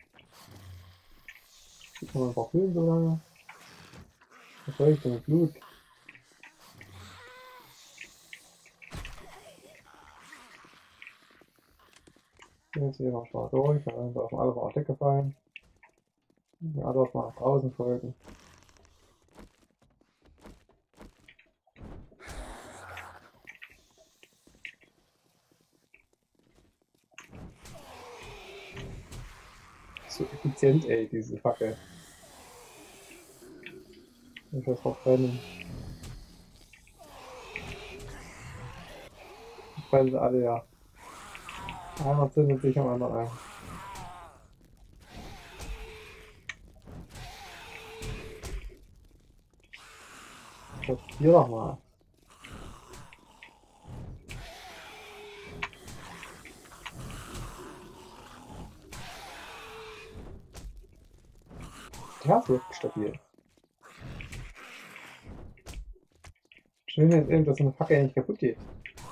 Speaker 1: Sieht man einfach Höhlen so lange. Was soll ich denn mit Blut? Jetzt hier noch mal durch, dann dürfen alle mal auf die Decke fallen. Ja, dürfen mal nach draußen folgen. So effizient, ey, diese Fackel. Ich will das verbrennen. Ich brennen sie alle, ja. Einer zündet sich am anderen ein. Hier doch mal. Der ist wirklich stabil. Schön jetzt eben, dass eine Fackel nicht kaputt geht.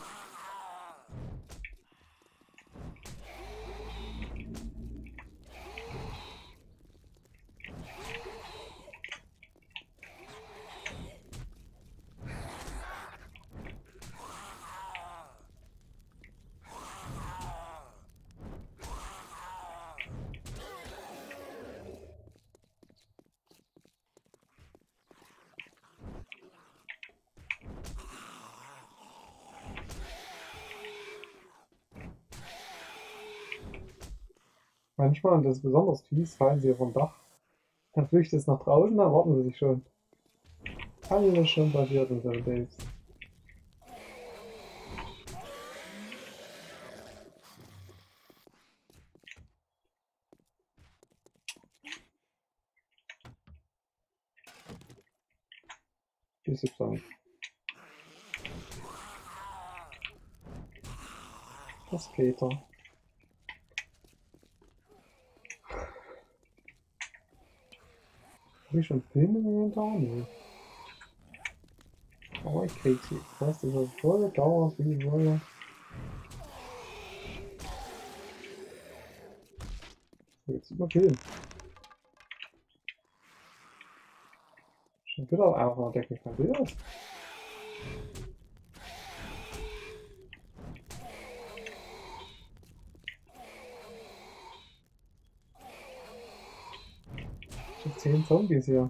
Speaker 1: Manchmal, und das ist besonders fies, fallen sie vom Dach. Dann flüchtet es nach draußen, dann warten sie sich schon. Alles schon passiert in Seven Days. Bis jetzt dann. Das Peter. Habe ich schon Filme im Inventar? Nee. Aber ich krieg sie. Das heißt, das ist voll dauernd wie die Wolle. So, jetzt überfilmen. Schon wieder einfach mal Decke. Kann sie das? Schon 10 Zombies hier.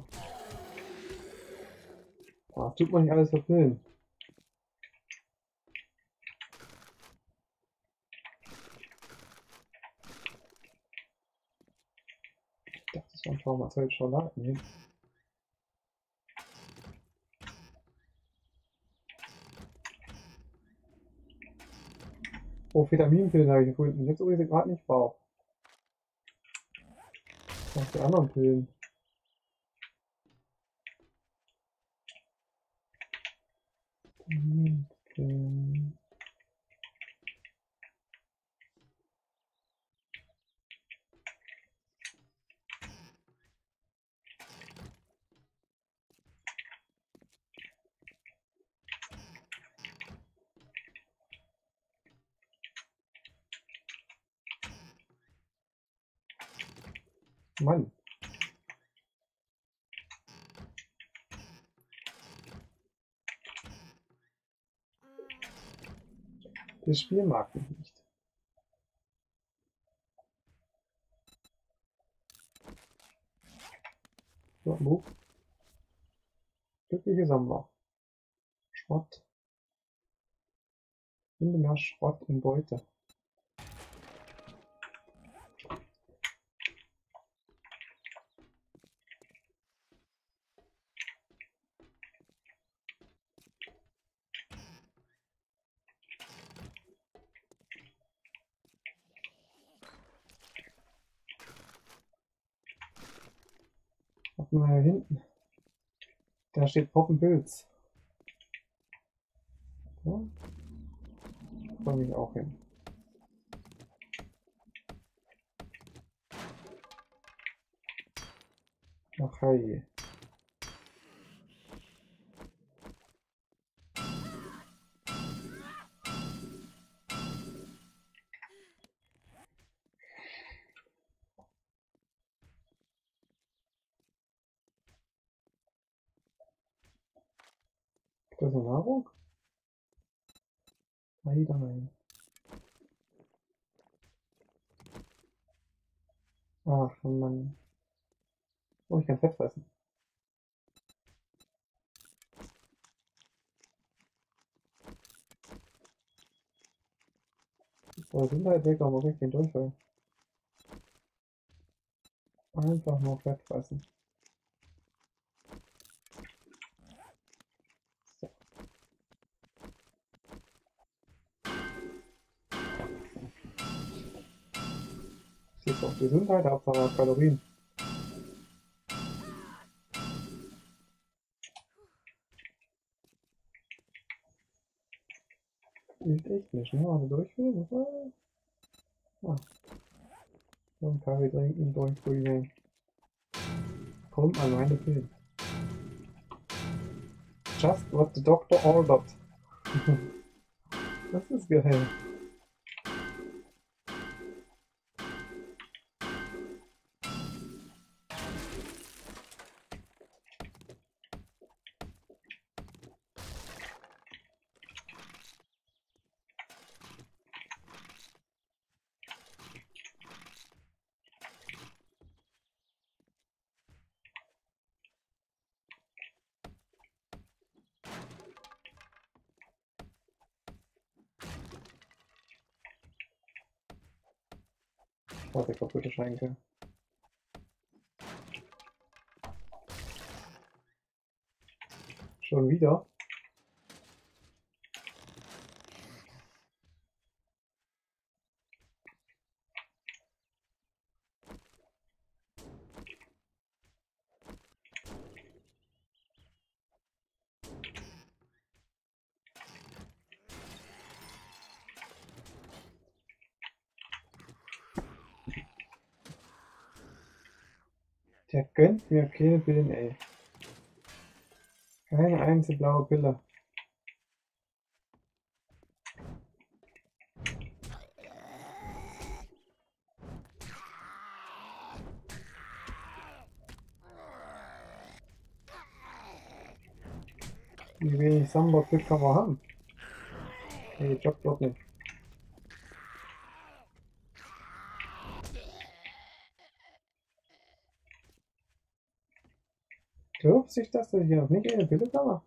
Speaker 1: Ah, tut man nicht alles verfilmen. Ich dachte, das war ein pharmazeutischer Laden. Nee. Oh, Vitaminpillen habe ich gefunden. Jetzt übrigens gerade nicht brauche. Auch die anderen Pillen. Okay. Mann. Das Spiel mag mich nicht. So, Move. Glückliche Sammler. Schrott. Finde mehr Schrott in Beute. Was haben wir hier hinten? Da steht Poppenpilz. Ja, komme ich auch hin. Ach hey. Ist das eine Nahrung? Leider nein. Ach Mann. Oh, ich kann Fett fressen. So, Gesundheit weg, aber wirklich den Durchfall. Einfach nur Fett fressen. So. Steht auf Gesundheit, Hauptsache Kalorien. Hilft echt nicht, ne? Also Durchfall, muss man. Ah, so einen Kaffee trinken, durchprügeln. Komm an meine Pillen. Just what the doctor ordered. Das ist geil. Warte, kaputte Schenkel. Schon wieder? Der gönnt mir keine Pillen, ey. Keine einzige blaue Pille. Wie wenig Samba-Glück kann man haben? Hey, Job dort nicht. Glaubt sich das, dass ich hier noch nicht eine Pille kann?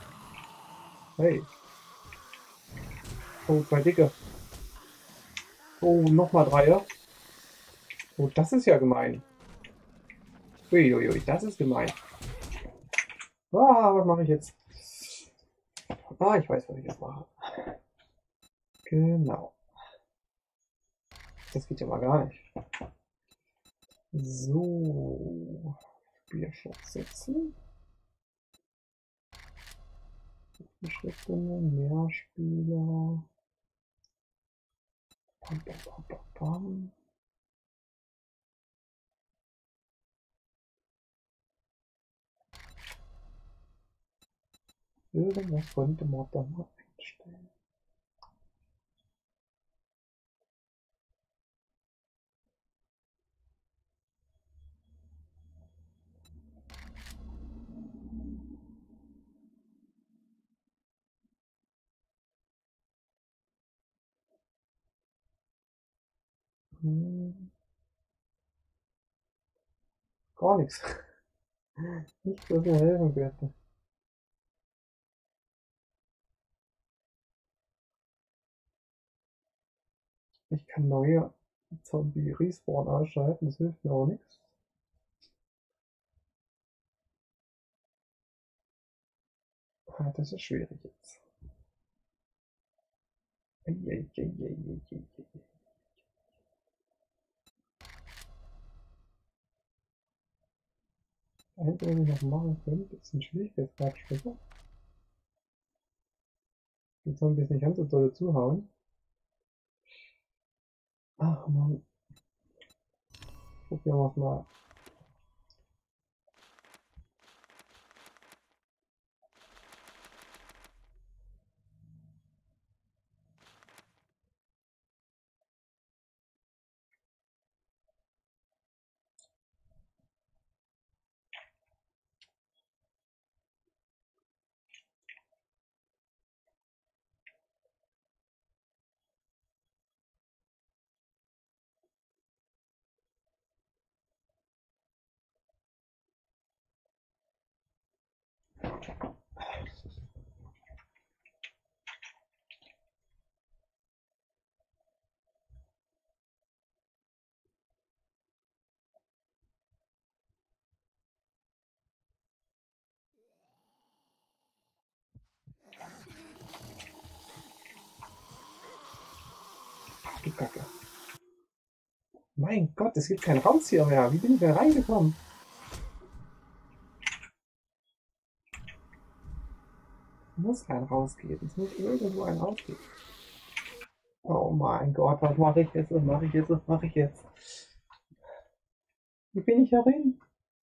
Speaker 1: Hey. Oh, zwei Dicke. Oh, nochmal Dreier. Oh, das ist ja gemein. Uiuiui, das ist gemein. Ah, was mache ich jetzt? Ah, ich weiß, was ich jetzt mache. Genau. Das geht ja mal gar nicht. So. Spielschutz setzen. Beschriftungen, Mehrspieler. Pam, pam, pam, pam, pam. Irgendwas könnte man da mal einstellen. Hm, gar nichts. Nicht, was mir helfen könnte. Ich kann neue Zombie Respawn ausschalten, das hilft mir auch nichts. Ah, das ist schwierig jetzt. Eieieiei. Eins, was ich noch machen könnte, ist ein Schwierigkeitsgrad schwächer. Die Zombies nicht ganz so doll zuhauen. Ach man, probieren wir es mal. Ach du Kacke. Mein Gott, es gibt keinen Raumzieher mehr. Wie bin ich denn reingekommen? Es muss einen rausgeben. Es muss irgendwo einen rausgeben. Oh mein Gott, was mache ich jetzt? Was mache ich jetzt? Was mache ich jetzt? Wie bin ich herin?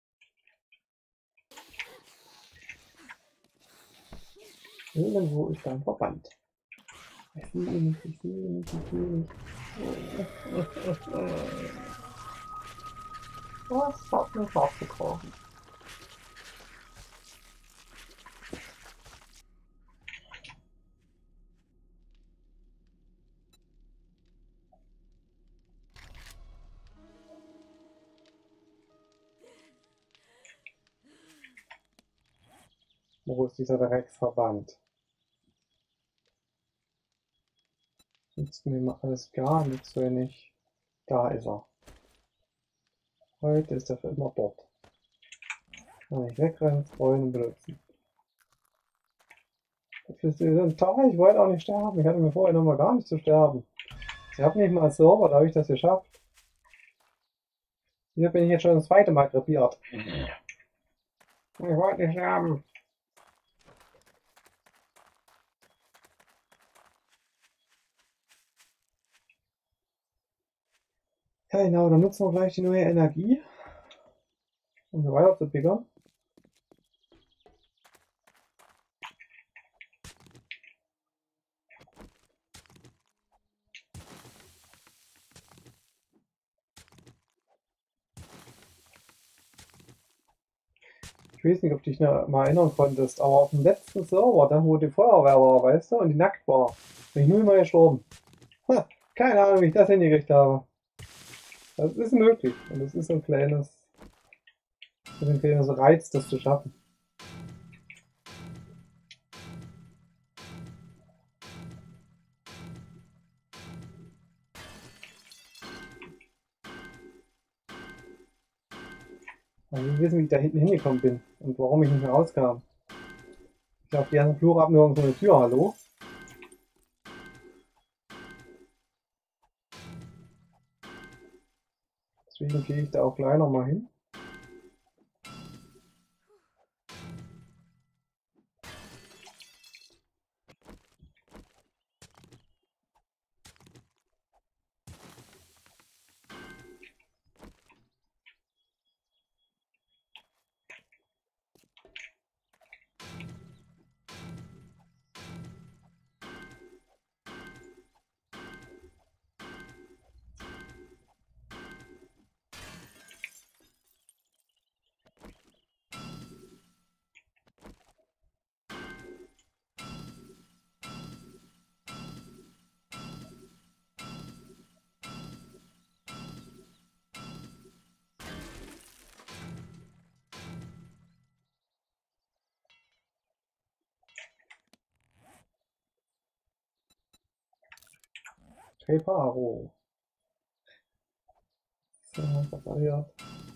Speaker 1: Irgendwo ist da ein Verband. Ich sehe ihn nicht, ich sehe ihn nicht, ich sehe ihn nicht. Was hat mir Schatz gekrochen? Wo ist dieser Drecksverband? Nützt mir mal alles gar nichts, wenn ich... Da ist er. Heute ist er für immer dort. Kann ich wegrennen, freuen und benutzen. Das ist ein Tag, ich wollte auch nicht sterben. Ich hatte mir vorher noch mal gar nicht zu sterben. Ich habe nicht mal einen Server, da habe ich das geschafft. Hier bin ich jetzt schon das zweite Mal krepiert. Ich wollte nicht sterben. Ja genau, dann nutzen wir gleich die neue Energie, um hier weiter zu pickern. Ich weiß nicht, ob du dich noch mal erinnern konntest, aber auf dem letzten Server, da wo die Feuerwehr war, weißt du, und die nackt war, bin ich nur mal gestorben. Ha, keine Ahnung, wie ich das hingekriegt habe. Das ist möglich. Und das ist so ein kleines Reiz, das zu schaffen. wissen, wie ich da hinten hingekommen bin und warum ich nicht mehr rauskam. Ich glaube, die ganzen Flure haben nur so eine Tür, hallo? Deswegen gehe ich da auch gleich nochmal hin. Preparo. So, repariert.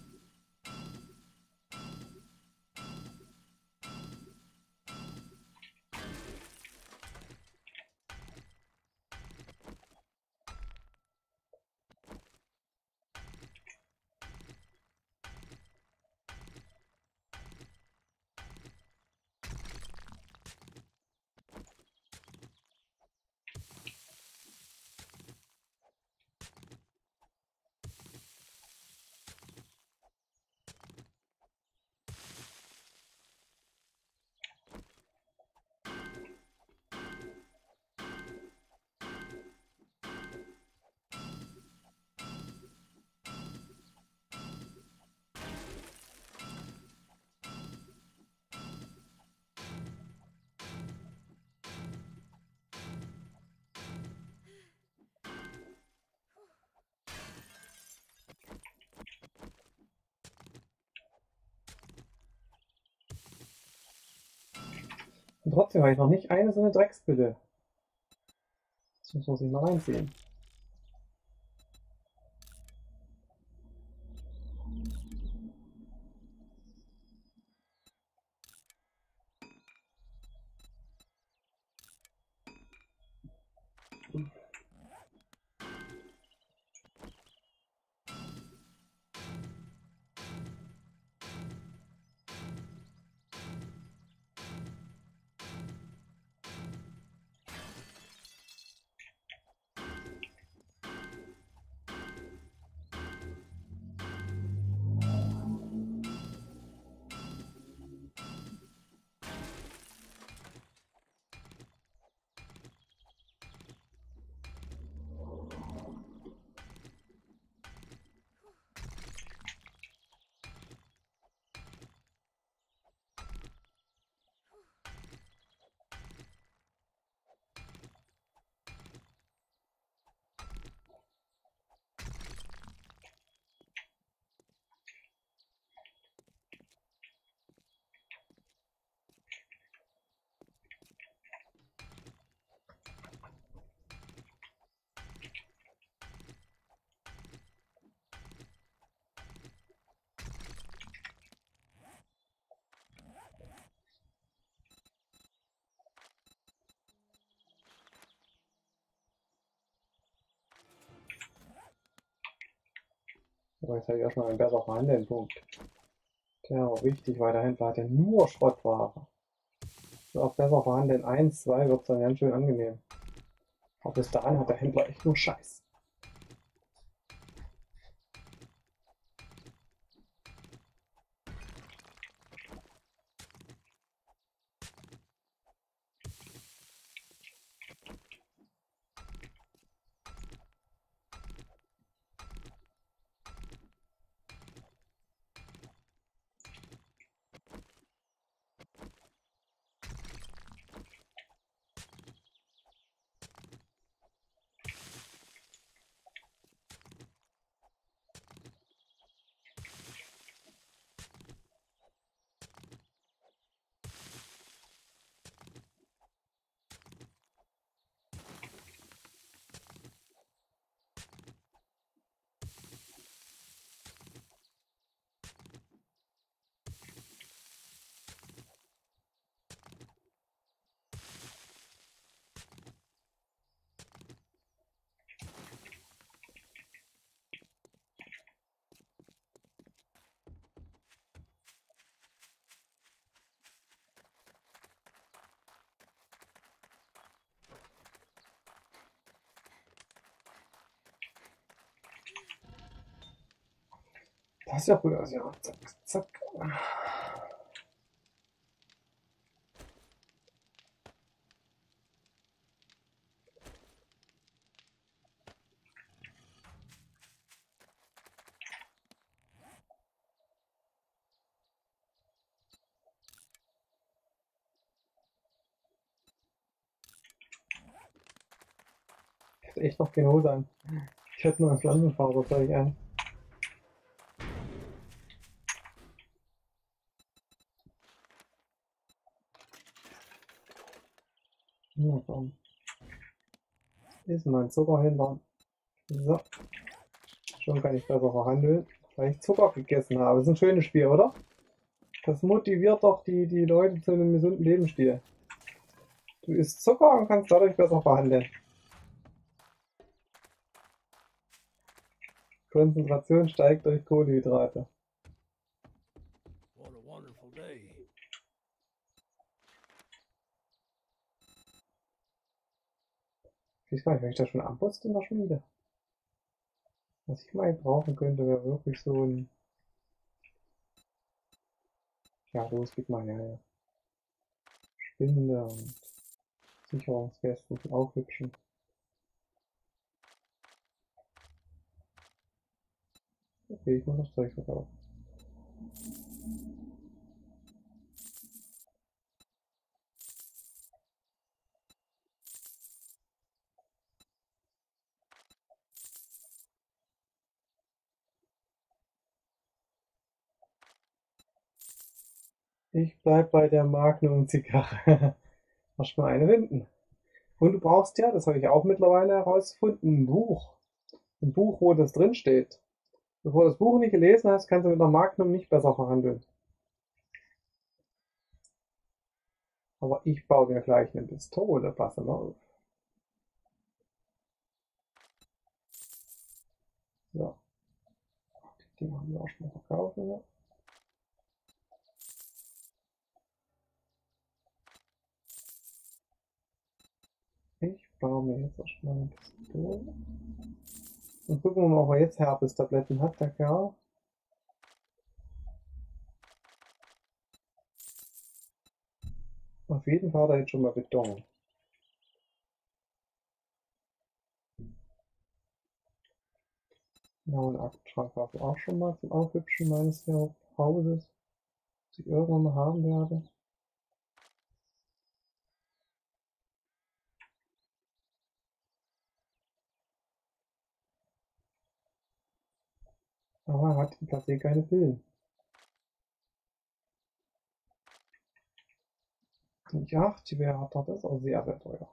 Speaker 1: Und trotzdem habe ich noch nicht eine so eine Drecksbülle. Das muss man sich mal reinziehen. Aber jetzt habe ich erstmal einen besser vorhandenen Punkt. Der auch wichtig, weil der Händler hat ja nur Schrottware. So auf besser vorhanden 1, 2 wird es dann ganz schön angenehm. Aber bis dahin hat der Händler echt nur Scheiß. Das ist ja früher, ja. Zack, zack. Ich hätte echt noch keine Hose an. Ich hätte nur ein Pflanzenfaserzeug an. Na komm. Ist mein Zuckerhändler. So, schon kann ich besser verhandeln, weil ich Zucker gegessen habe. Das ist ein schönes Spiel, oder? Das motiviert doch die Leute zu einem gesunden Lebensstil. Du isst Zucker und kannst dadurch besser verhandeln. Konzentration steigt durch Kohlenhydrate.
Speaker 2: What a wonderful day.
Speaker 1: Ich weiß gar nicht, wenn ich da schon anputzt in der Schmiede. Was ich mal brauchen könnte, wäre wirklich so ein... Ja, los, gib mal her. Ja. Spinde und Sicherungswesten zum Aufhübschen. Okay, ich muss das Zeug verkaufen. Ich bleib bei der Magnum-Zigarre. Hast mal eine finden. Und du brauchst ja, das habe ich auch mittlerweile herausgefunden, ein Buch. Ein Buch, wo das drin steht. Bevor du das Buch nicht gelesen hast, kannst du mit der Magnum nicht besser verhandeln. Aber ich baue mir gleich eine Pistole, passe mal auf. So, die Dinger haben wir auch schon verkauft. Ne? Ich baue mir jetzt erstmal eine Pistole. Und gucken wir mal, ob er jetzt Herpestabletten hat, der Kerl. Auf jeden Fall hat er jetzt schon mal Beton. Ja, und Aktenschrank war auch schon mal zum Aufhübschen meines Hauses, das ich irgendwann mal haben werde. Aber er hat per se keine Pillen. Ja, die wäre hat das ist auch sehr, sehr teuer.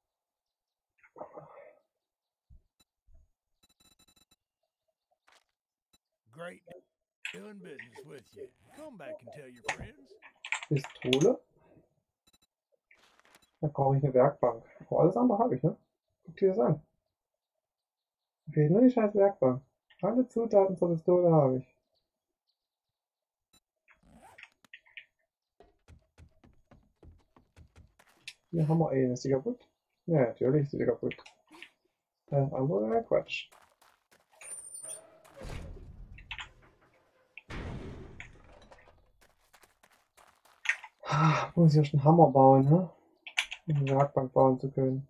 Speaker 2: Great doing business with you. Come back and tell your friends.
Speaker 1: Pistole. Da brauche ich eine Werkbank. Aber alles andere habe ich, ne? Guck dir das an. Mir fehlt nur die scheiß Werkbank. Alle Zutaten zur Pistole habe ich. Hier haben wir einen. Ist die kaputt? Ja, natürlich ist die kaputt. Das andere wäre Quatsch. Muss ich erst einen Hammer bauen, ne? Um eine Werkbank bauen zu können.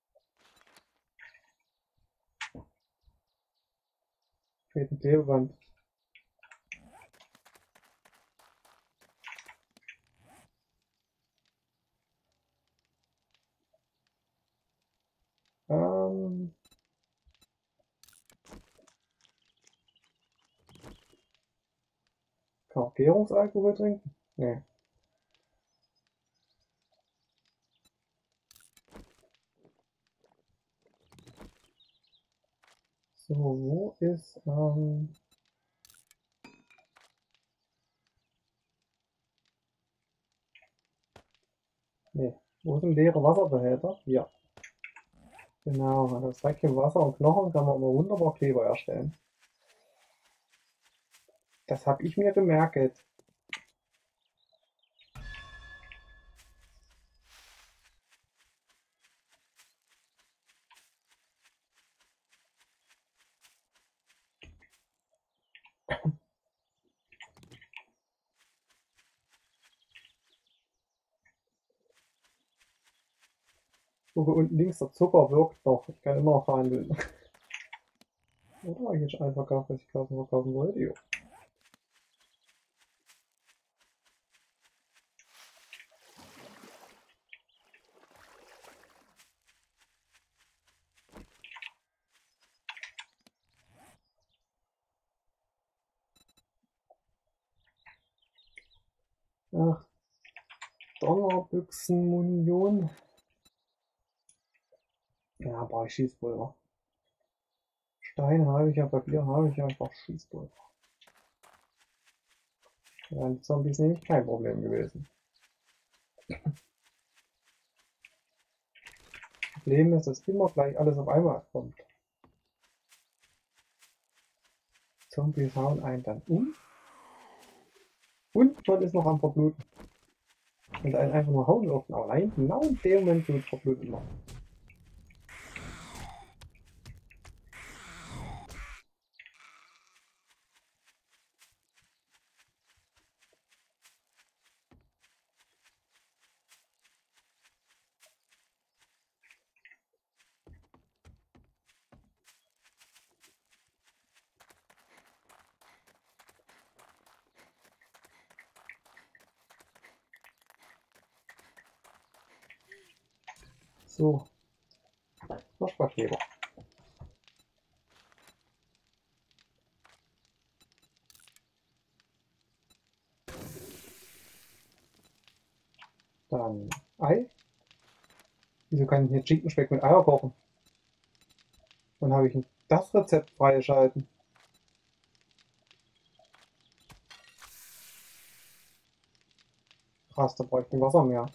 Speaker 1: Fehlt ein Klebeband. Ähm. Kann auch Gärungsalkohol trinken? Nee. So, wo ist, nee. Wo ist ein leerer Wasserbehälter? Hier. Genau, das Säckchen Wasser und Knochen kann man immer wunderbar Kleber erstellen. Das habe ich mir gemerkt. Gucke, unten links der Zucker wirkt noch. Ich kann immer noch verhandeln. Oder habe ich jetzt einfach verkauft, was ich verkaufen wollte? Jo. Ach, Donnerbüchsenmunition. Ja, brauche ich Schießpulver. Stein habe ich ja, Papier habe ich ja, ich brauche Schießpulver. Ja, die Zombies nämlich kein Problem gewesen. Problem ist, dass immer gleich alles auf einmal kommt. Zombies hauen einen dann um. Und man ist noch am Verbluten. Und einen einfach nur hauen dürfen. Aber nein, genau in dem Moment wird verbluten noch. So, Waschbärkleber. Dann Ei. Wieso kann ich hier Chickenspeck mit Eier kochen? Dann habe ich das Rezept freigeschalten. Krass, da brauche ich kein Wasser mehr.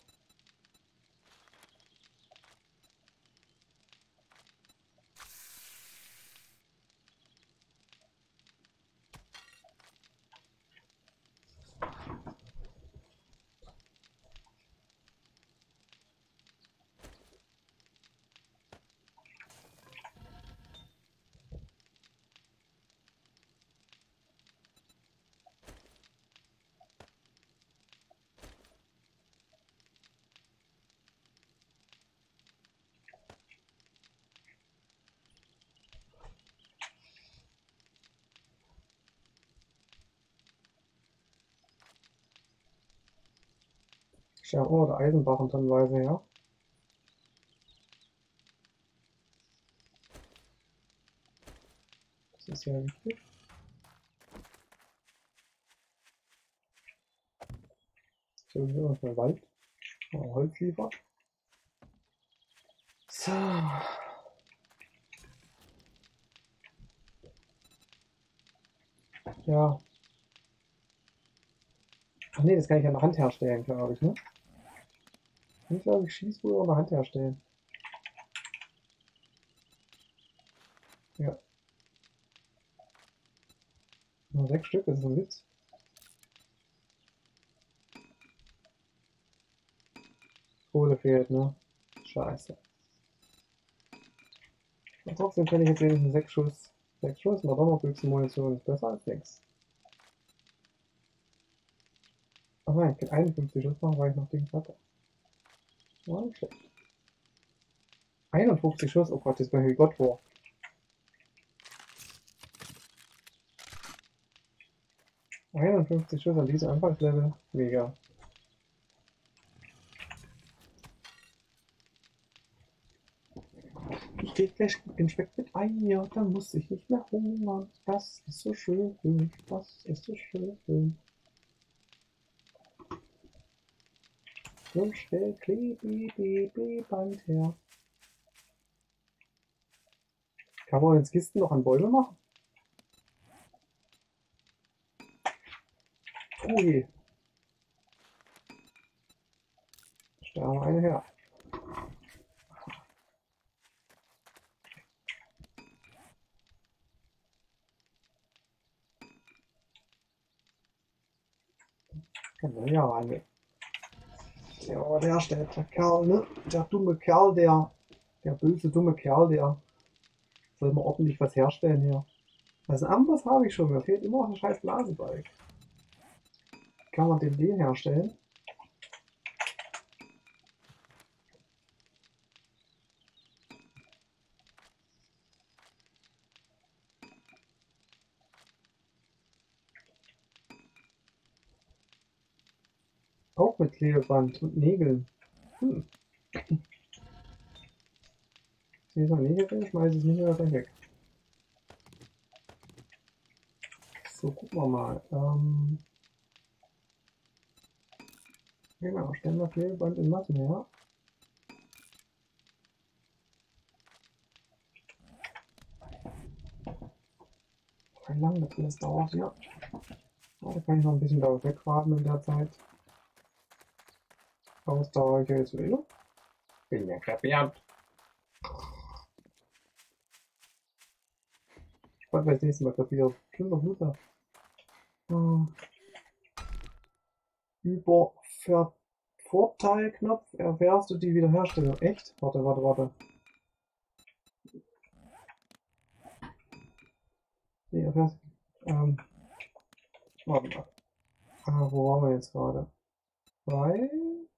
Speaker 1: Ja, oh, der Eisenbarren tonnenweise, ja. Das ist ja wichtig. So, hier ist der Wald. Holz liefert. So. Ja. Ach nee, das kann ich an der Hand herstellen, glaube ich, ne? Kann ich, glaube ich, Schießpulver an der Hand herstellen. Ja. Nur 6 Stück, das ist ein Witz. Kohle fehlt, ne? Scheiße. Und trotzdem kann ich jetzt wenigstens 6 Schuss. 6 Schuss mit Donnerbüchsenmunition ist besser als nichts. Ach nein, ich kann 51 Schuss machen, weil ich noch Dings hatte. Ja, nicht schlecht. 51 Schuss, oh Gott, jetzt bin ich wie Gott vor. Schuss an diesem Anfangslevel. Mega. Ich krieg gleich den Speck mit Eier, dann muss ich nicht mehr hungern. Das ist so schön, das ist so schön. So schnell Band her. Kann man jetzt Kisten noch an Bäume machen? Oh je. Stellen wir eine her. Kann man ja rein. Ja, der Kerl, ne? Der dumme Kerl, der böse dumme Kerl, der soll mal ordentlich was herstellen hier. Also Amboss habe ich schon, mir fehlt immer noch ein scheiß Blasebalg. Kann man den herstellen? Auch mit Klebeband und Nägeln. Hm. Hier ist Nägel drin, schmeiße ich nicht mehr weg. So, gucken wir mal. Genau, stellen wir Klebeband in Massen her. Wie lange das alles dauert hier. Ja, da kann ich noch ein bisschen darauf weggraben in der Zeit. Ausdauer ich jetzt wieder. Bin ja krepiert. Ich wollte das nächste Mal krepiert. Stimmt doch Luther. Über Vorteilknopf erfährst du die Wiederherstellung. Echt? Warte. Nee, erfährst. Warte mal. Wo waren wir jetzt gerade? Bei.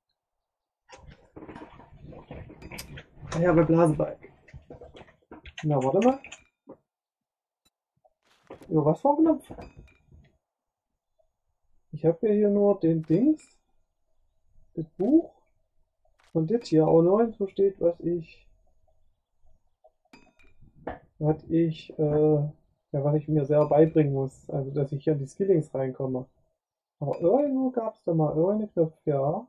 Speaker 1: Ja, bei Blasebalg. Na, warte mal. Über was für ein Knopf? Ich habe ja hier nur den Dings. Das Buch. Und jetzt hier auch nirgendwo steht, was ich mir selber beibringen muss. Also, dass ich hier in die Skillings reinkomme. Aber irgendwo gab es da mal irgendeine Knopf, ja.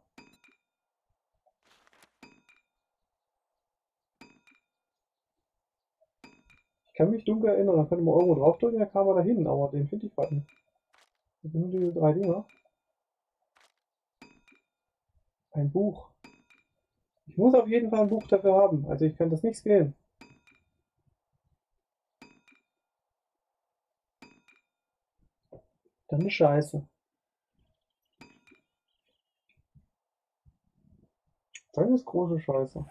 Speaker 1: Ich kann mich dunkel erinnern, da könnte man irgendwo draufdrücken, da kam er da hin, aber den finde ich gerade nicht. Das sind nur diese drei Dinger. Ein Buch. Ich muss auf jeden Fall ein Buch dafür haben, also ich kann das nicht skillen. Dann ist scheiße. Dann ist große Scheiße.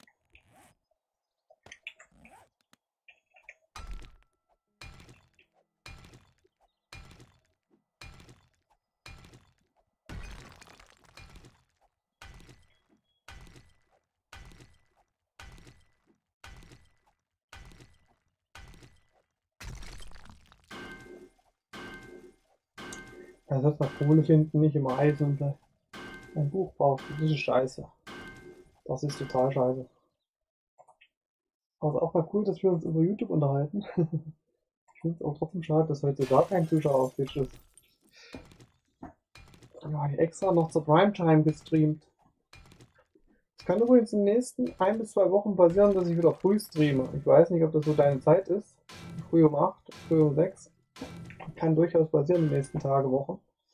Speaker 1: Da wird nach Kohle finden, nicht immer Eisen und ein Buch braucht. Das ist scheiße. Das ist total scheiße. Aber auch mal cool, dass wir uns über YouTube unterhalten. Ich finde es auch trotzdem schade, dass heute gar kein Zuschauer auf Twitch ist. Ja, ich extra noch zur Primetime gestreamt. Es kann übrigens in den nächsten 1 bis 2 Wochen passieren, dass ich wieder früh streame. Ich weiß nicht, ob das so deine Zeit ist. Früh um 8, früh um 6. Kann durchaus passieren in den nächsten Tagen, Wochen.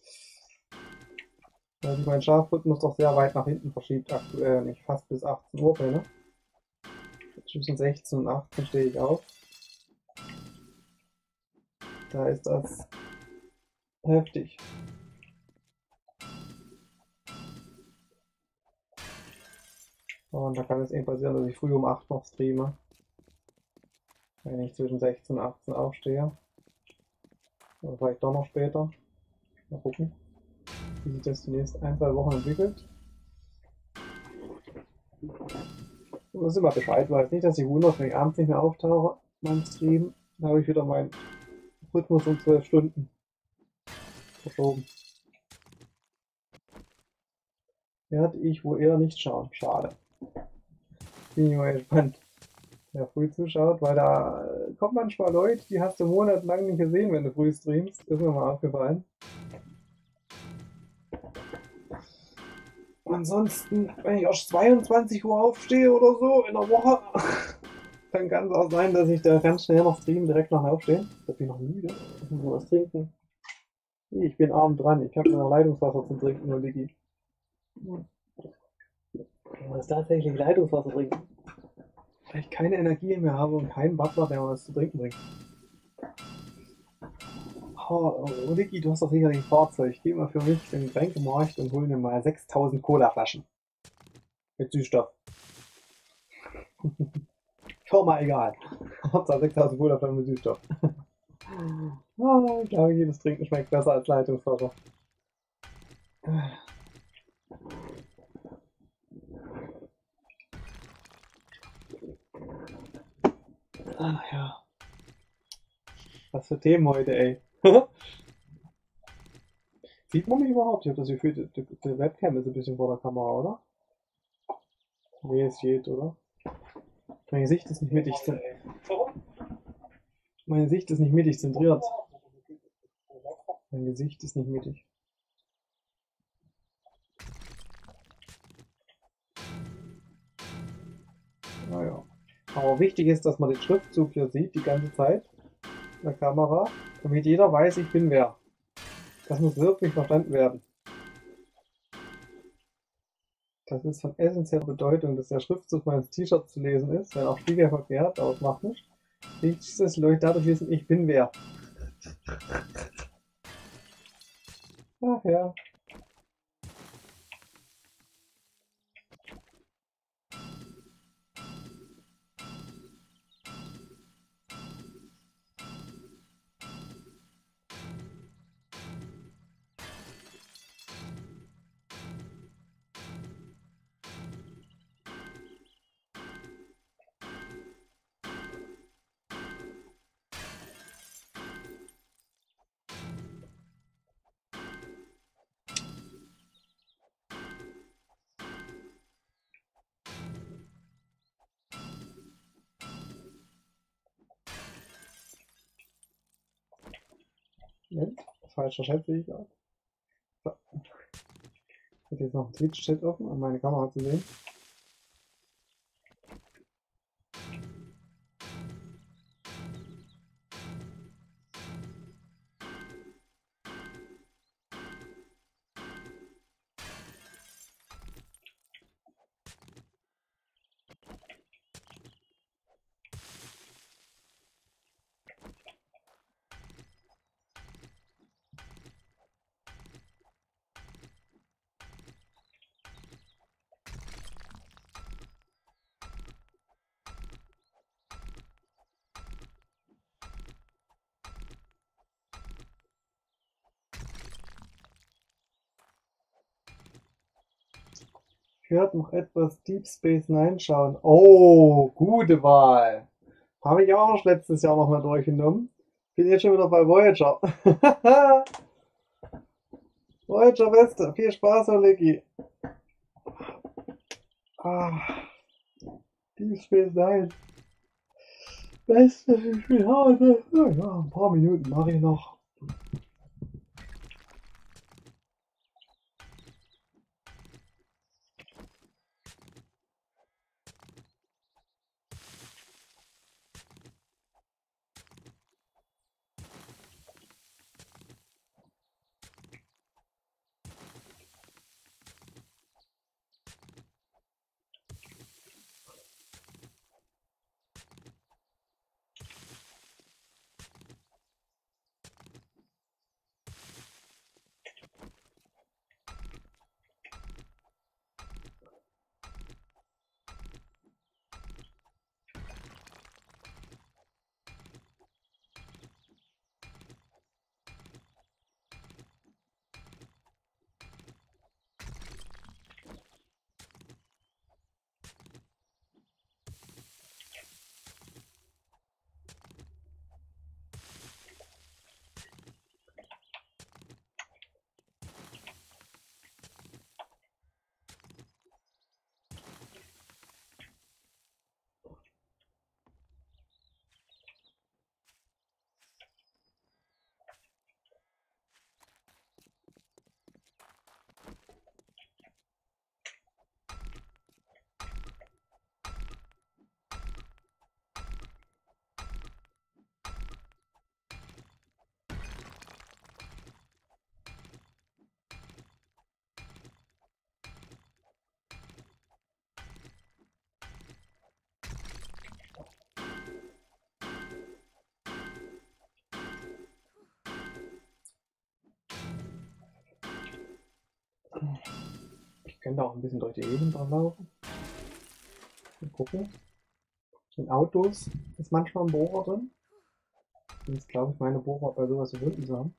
Speaker 1: Weil sich mein Schlafrhythmus doch sehr weit nach hinten verschiebt aktuell. Nicht fast bis 18 Uhr bin. Zwischen 16 und 18 stehe ich auf. Da ist das heftig. Und da kann es eben passieren, dass ich früh um 8 noch streame. Wenn ich zwischen 16 und 18 aufstehe. Oder vielleicht doch noch später. Mal gucken, wie sich das die nächsten 1, 2 Wochen entwickelt. Ich muss immer Bescheid weiß. Nicht, dass ich wundert, wenn ich abends nicht mehr auftauche, mein Stream. Dann habe ich wieder meinen Rhythmus um 12 Stunden verschoben. Werde ich wohl eher nicht schauen. Schade. Bin ich mal gespannt, wer früh zuschaut, weil da kommen manchmal Leute, die hast du monatelang nicht gesehen, wenn du früh streamst. Ist mir mal aufgefallen. Ansonsten, wenn ich erst 22 Uhr aufstehe oder so in der Woche, dann kann es auch sein, dass ich da ganz schnell noch streame, direkt nach dem Aufstehen. Da bin ich noch müde. Ich muss noch was trinken. Ich bin arm dran. Ich habe noch Leitungswasser zum Trinken, nur Digi. Ich muss tatsächlich Leitungswasser trinken. Weil ich keine Energie mehr habe und keinen Butler, der mir was zu trinken bringt. Oh, Digi, du hast doch sicherlich ein Fahrzeug. Geh mal für mich in den Getränkemarkt und hol mir mal 6000 Colaflaschen. Mit Süßstoff. Schau mal, egal. Hauptsache 6000 Colaflaschen mit Süßstoff. Ich glaube, jedes Trinken schmeckt besser als Leitungswasser. Ach ja. Was für Themen heute, ey. Sieht man mich überhaupt? Ich habe das Gefühl, die Webcam ist ein bisschen vor der Kamera, oder? Nee, es geht, oder? Mein Gesicht ist nicht mittig, mein Gesicht ist nicht mittig zentriert. Mein Gesicht ist nicht mittig. Naja. Aber wichtig ist, dass man den Schriftzug hier sieht, die ganze Zeit in der Kamera, damit jeder weiß, ich bin wer. Das muss wirklich verstanden werden. Das ist von essentieller Bedeutung, dass der Schriftzug meines T-Shirts zu lesen ist, wenn auch spiegelverkehrt, aber es macht nichts. Wichtig ist, Leute dadurch wissen, ich bin wer. Ach ja. Moment, falscher Chat sehe ich gerade. So. Ich habe jetzt noch einen Twitch-Chat offen, um meine Kamera zu sehen. Ich werde noch etwas Deep Space Nine schauen. Oh, gute Wahl. Habe ich auch letztes Jahr noch mal durchgenommen. Bin jetzt schon wieder bei Voyager. Voyager Beste. Viel Spaß, Oleggi. Ah, Deep Space Nine. Beste, ich bin Hause. Ja, ein paar Minuten mache ich noch. Ich könnte auch ein bisschen durch die Gegend dran laufen. Mal gucken. In Autos ist manchmal ein Bohrer drin. Jetzt glaube ich, meine Bohrer bei sowas gefunden zu haben.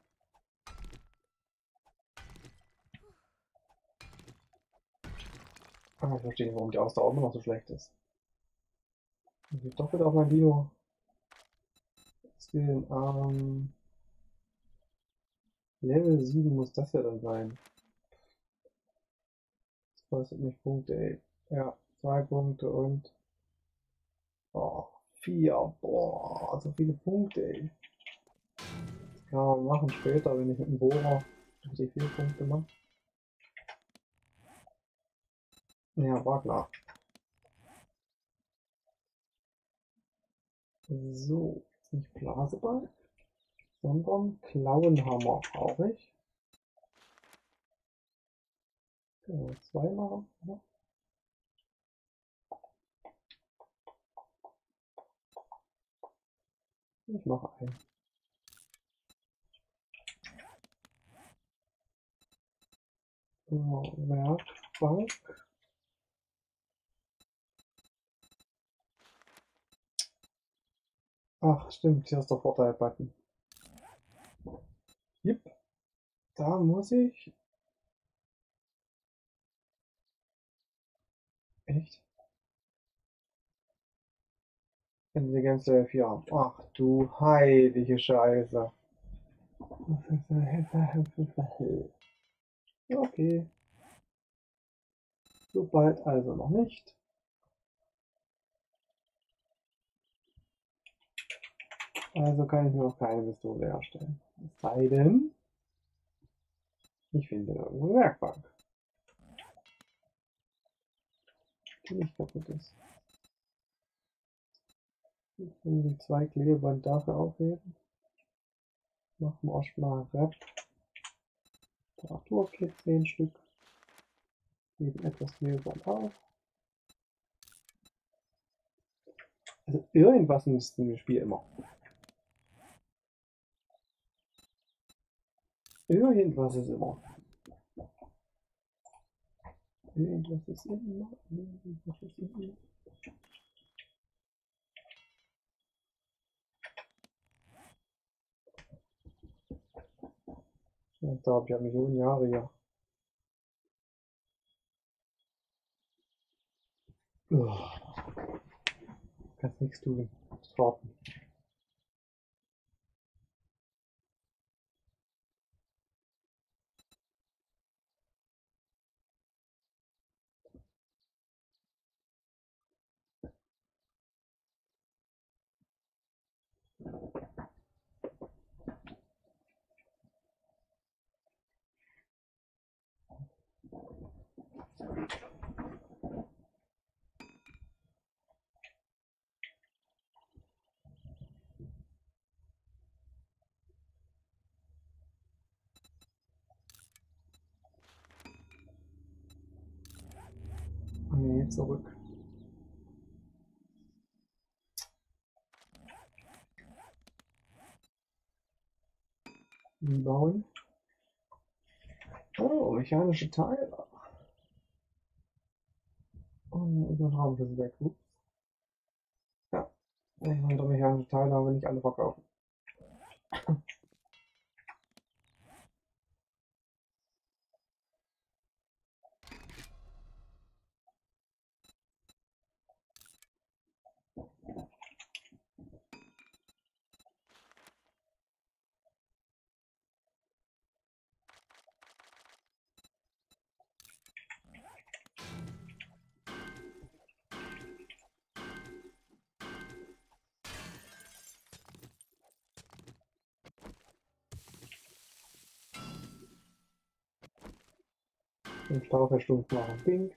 Speaker 1: Aber ich verstehe nicht, warum die Ausdauer immer noch so schlecht ist. Ich will doch wieder auf mein Dino. Skillen, Level 7 muss das ja dann sein. Das kostet mich Punkte, ey. Ja, 2 Punkte und... Oh, 4. Boah, so viele Punkte, ey. Das kann man machen später, wenn ich mit dem Bohrer die 4 Punkte mache. Ja, war klar. So, nicht Blaseball, sondern Klauenhammer brauche ich. Genau, 2 machen. Ja. Ich mache einen. So, Werkbank. Ach, stimmt, hier ist der Vorteil-Button. Jep, da muss ich. Echt? Intelligenz Level 4 haben. Ach du heilige Scheiße. Okay, so bald also noch nicht. Also kann ich mir noch keine Pistole herstellen. Es sei denn, ich finde irgendwo eine Werkbank, die nicht kaputt ist. Ich kann die 2 Klebeband dafür aufheben. Machen wir erstmal Rep. Temperaturkit 10 Stück. Heben etwas Klebeband auf. Also irgendwas nützt im Spiel immer. Irgendwas ist immer. Irgendwas ist immer. Irgendwas ist immer. Ja, da habe ich ja Millionen Jahre ja. Kannst nichts tun. Muss warten. Nee, zurück. Bauen. Oh, mechanische Teile. Und Übertragung ist weg. Ups. Ja, ich wollte mechanische Teile, aber nicht alle verkaufen. Den Stapel stumpf machen. Pink.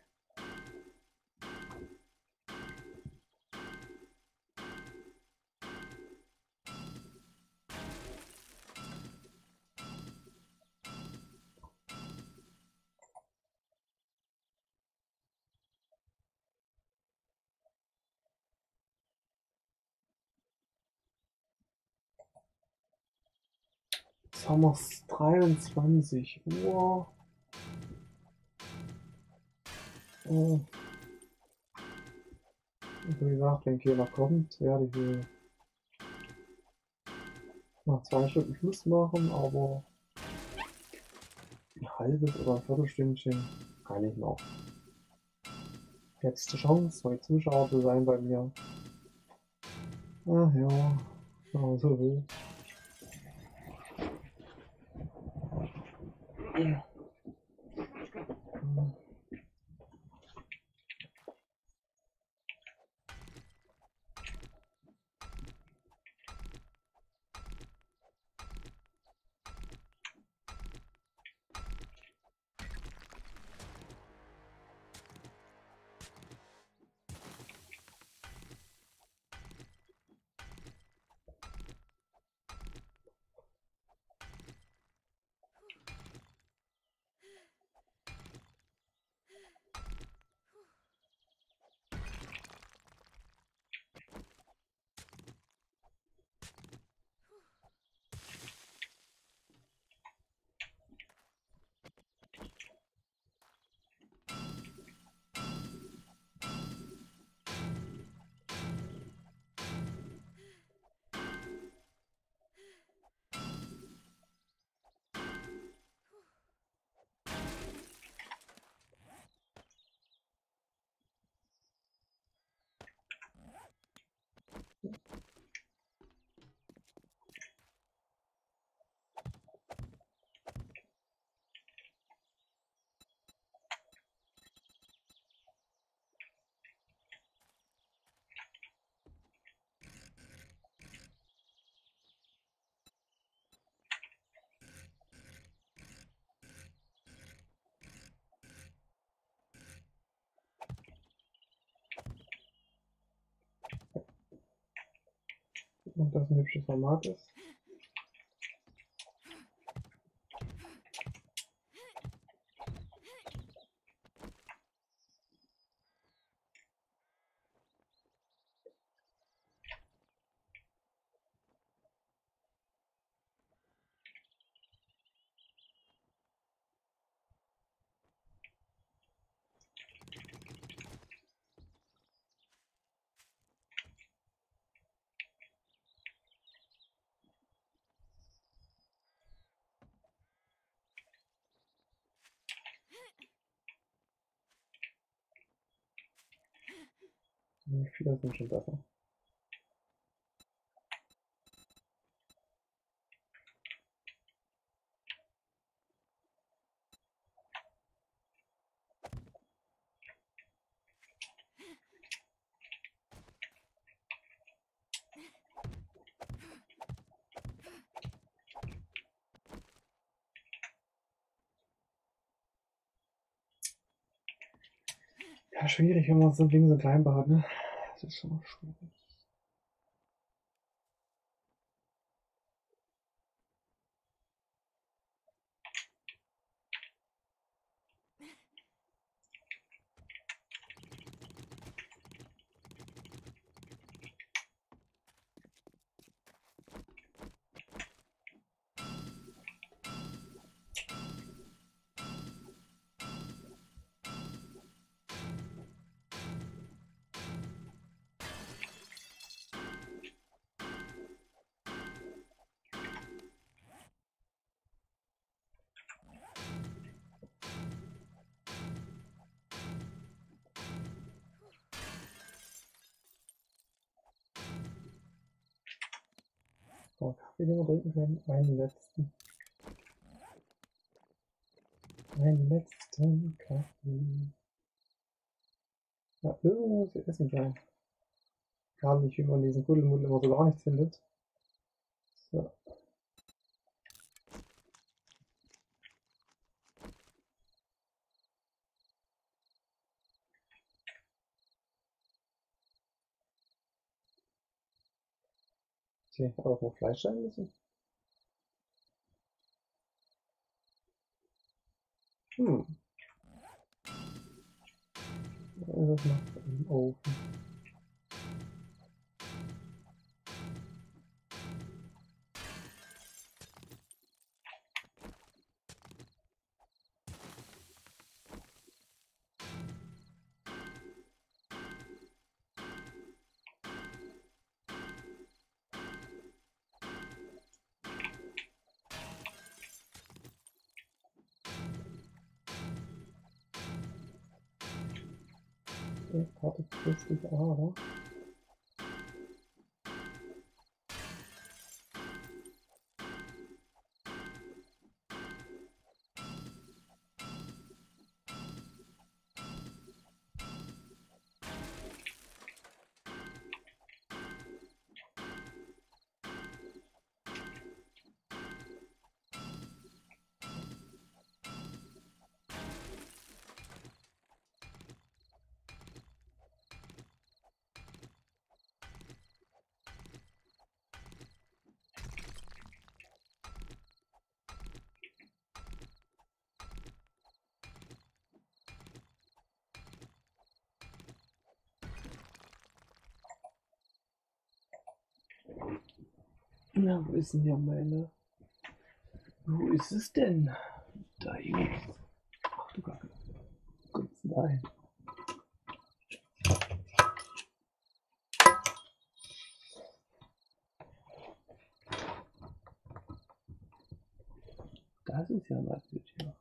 Speaker 1: Jetzt haben wir es 23 Uhr. Wie gesagt, wenn Kehler kommt, werde ich hier nach 2 Stunden Schluss machen, aber ein halbes oder ein Viertelstündchen kann ich noch. Letzte Chance, 2 Zuschauer zu sein bei mir. Ach ja, so wild. Und das ein hübsches Format ist. Die Spieler sind schon besser. Ja, schwierig, wenn man so ein Ding so klein baut, ne? Das ist schon mal schwierig. So, Kaffee, den wir trinken können. Einen letzten. Einen letzten Kaffee. Ja, irgendwo muss hier Essen sein. Gerade nicht, wie man diesen Kuddelmuddel immer so gar nichts findet. So. Okay, hat auch noch Fleisch sein müssen. Das macht im Ofen. Karte christlich, aber na, wo ist denn ja meine? Wo ist es denn? Da ist. Ach du Kacke. Gott, nein. Das ist ja natürlich, ja.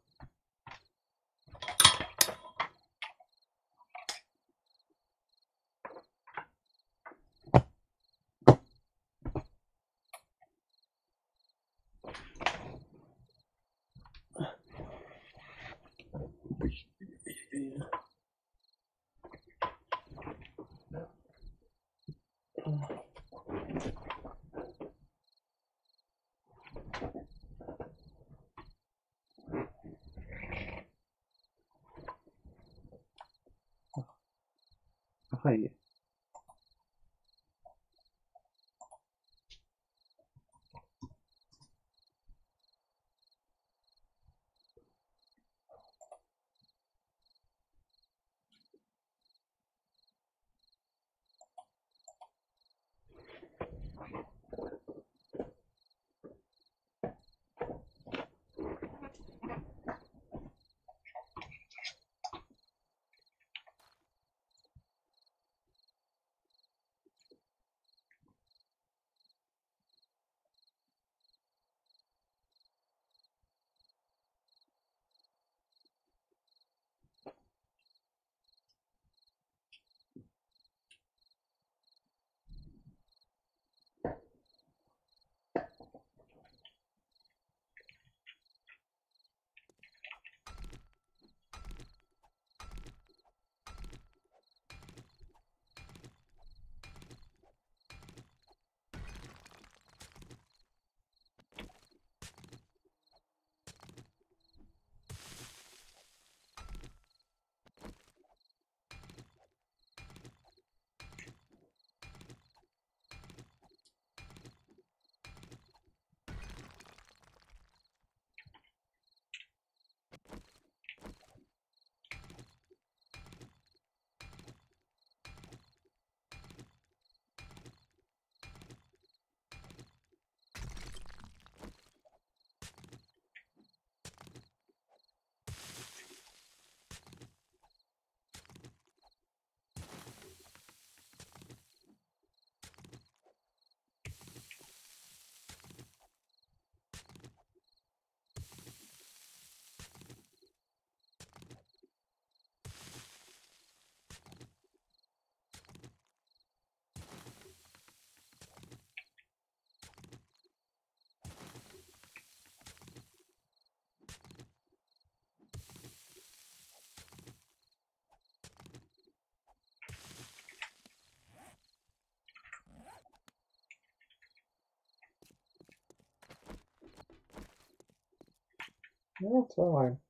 Speaker 1: Ach, hey. Ja, zwei rein.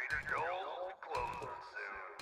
Speaker 3: Trader Joel's closing soon.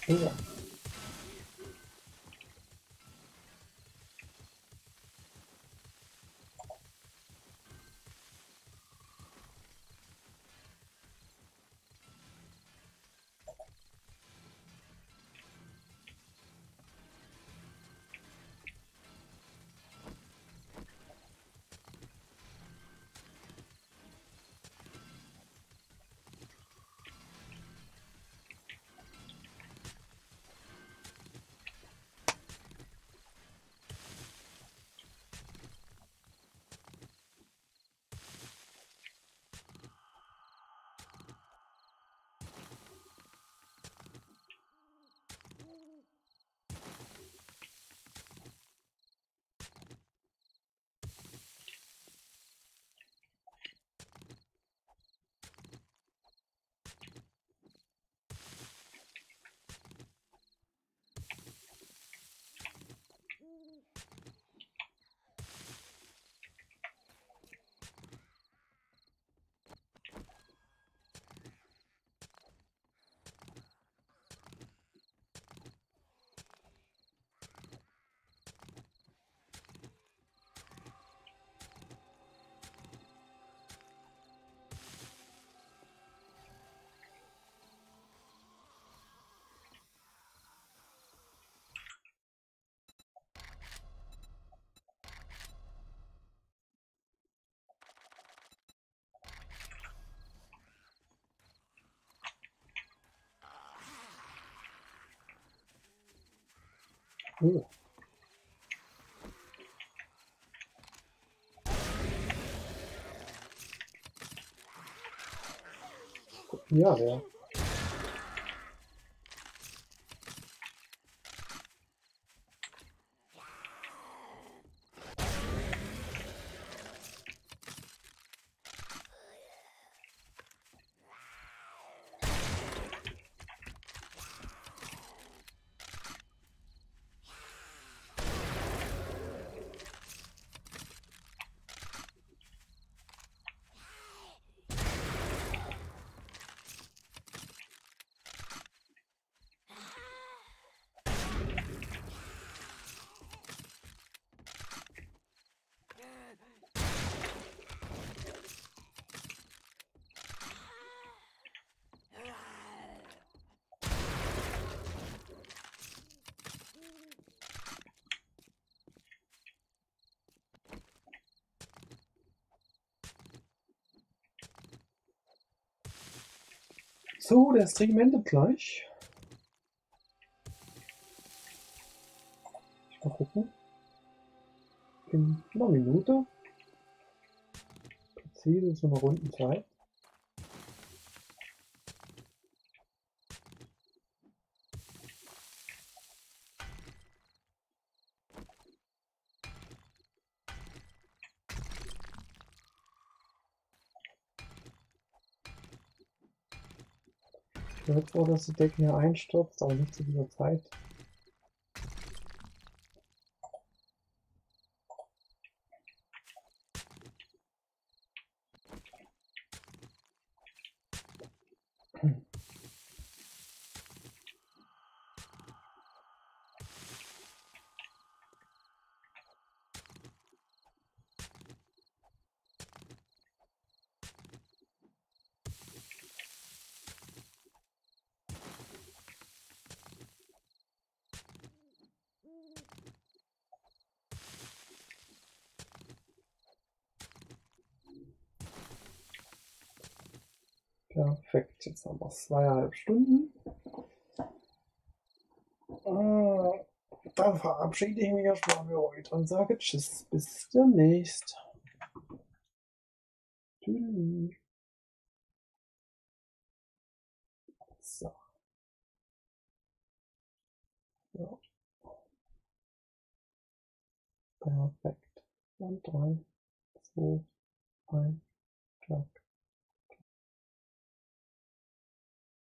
Speaker 1: Ja. Oh. Ja, der. So, der Stream endet gleich. Ich mal gucken. In einer Minute. Präzise zu einer runden Zeit. Ich höre zwar, dass die Decke hier einstürzt, aber nicht zu dieser Zeit. Perfekt, jetzt haben wir 2,5 Stunden. Dann verabschiede ich mich erstmal für heute und sage Tschüss, bis demnächst. Tschüss. So. Ja. Perfekt. Und 3, 2, 1, klack.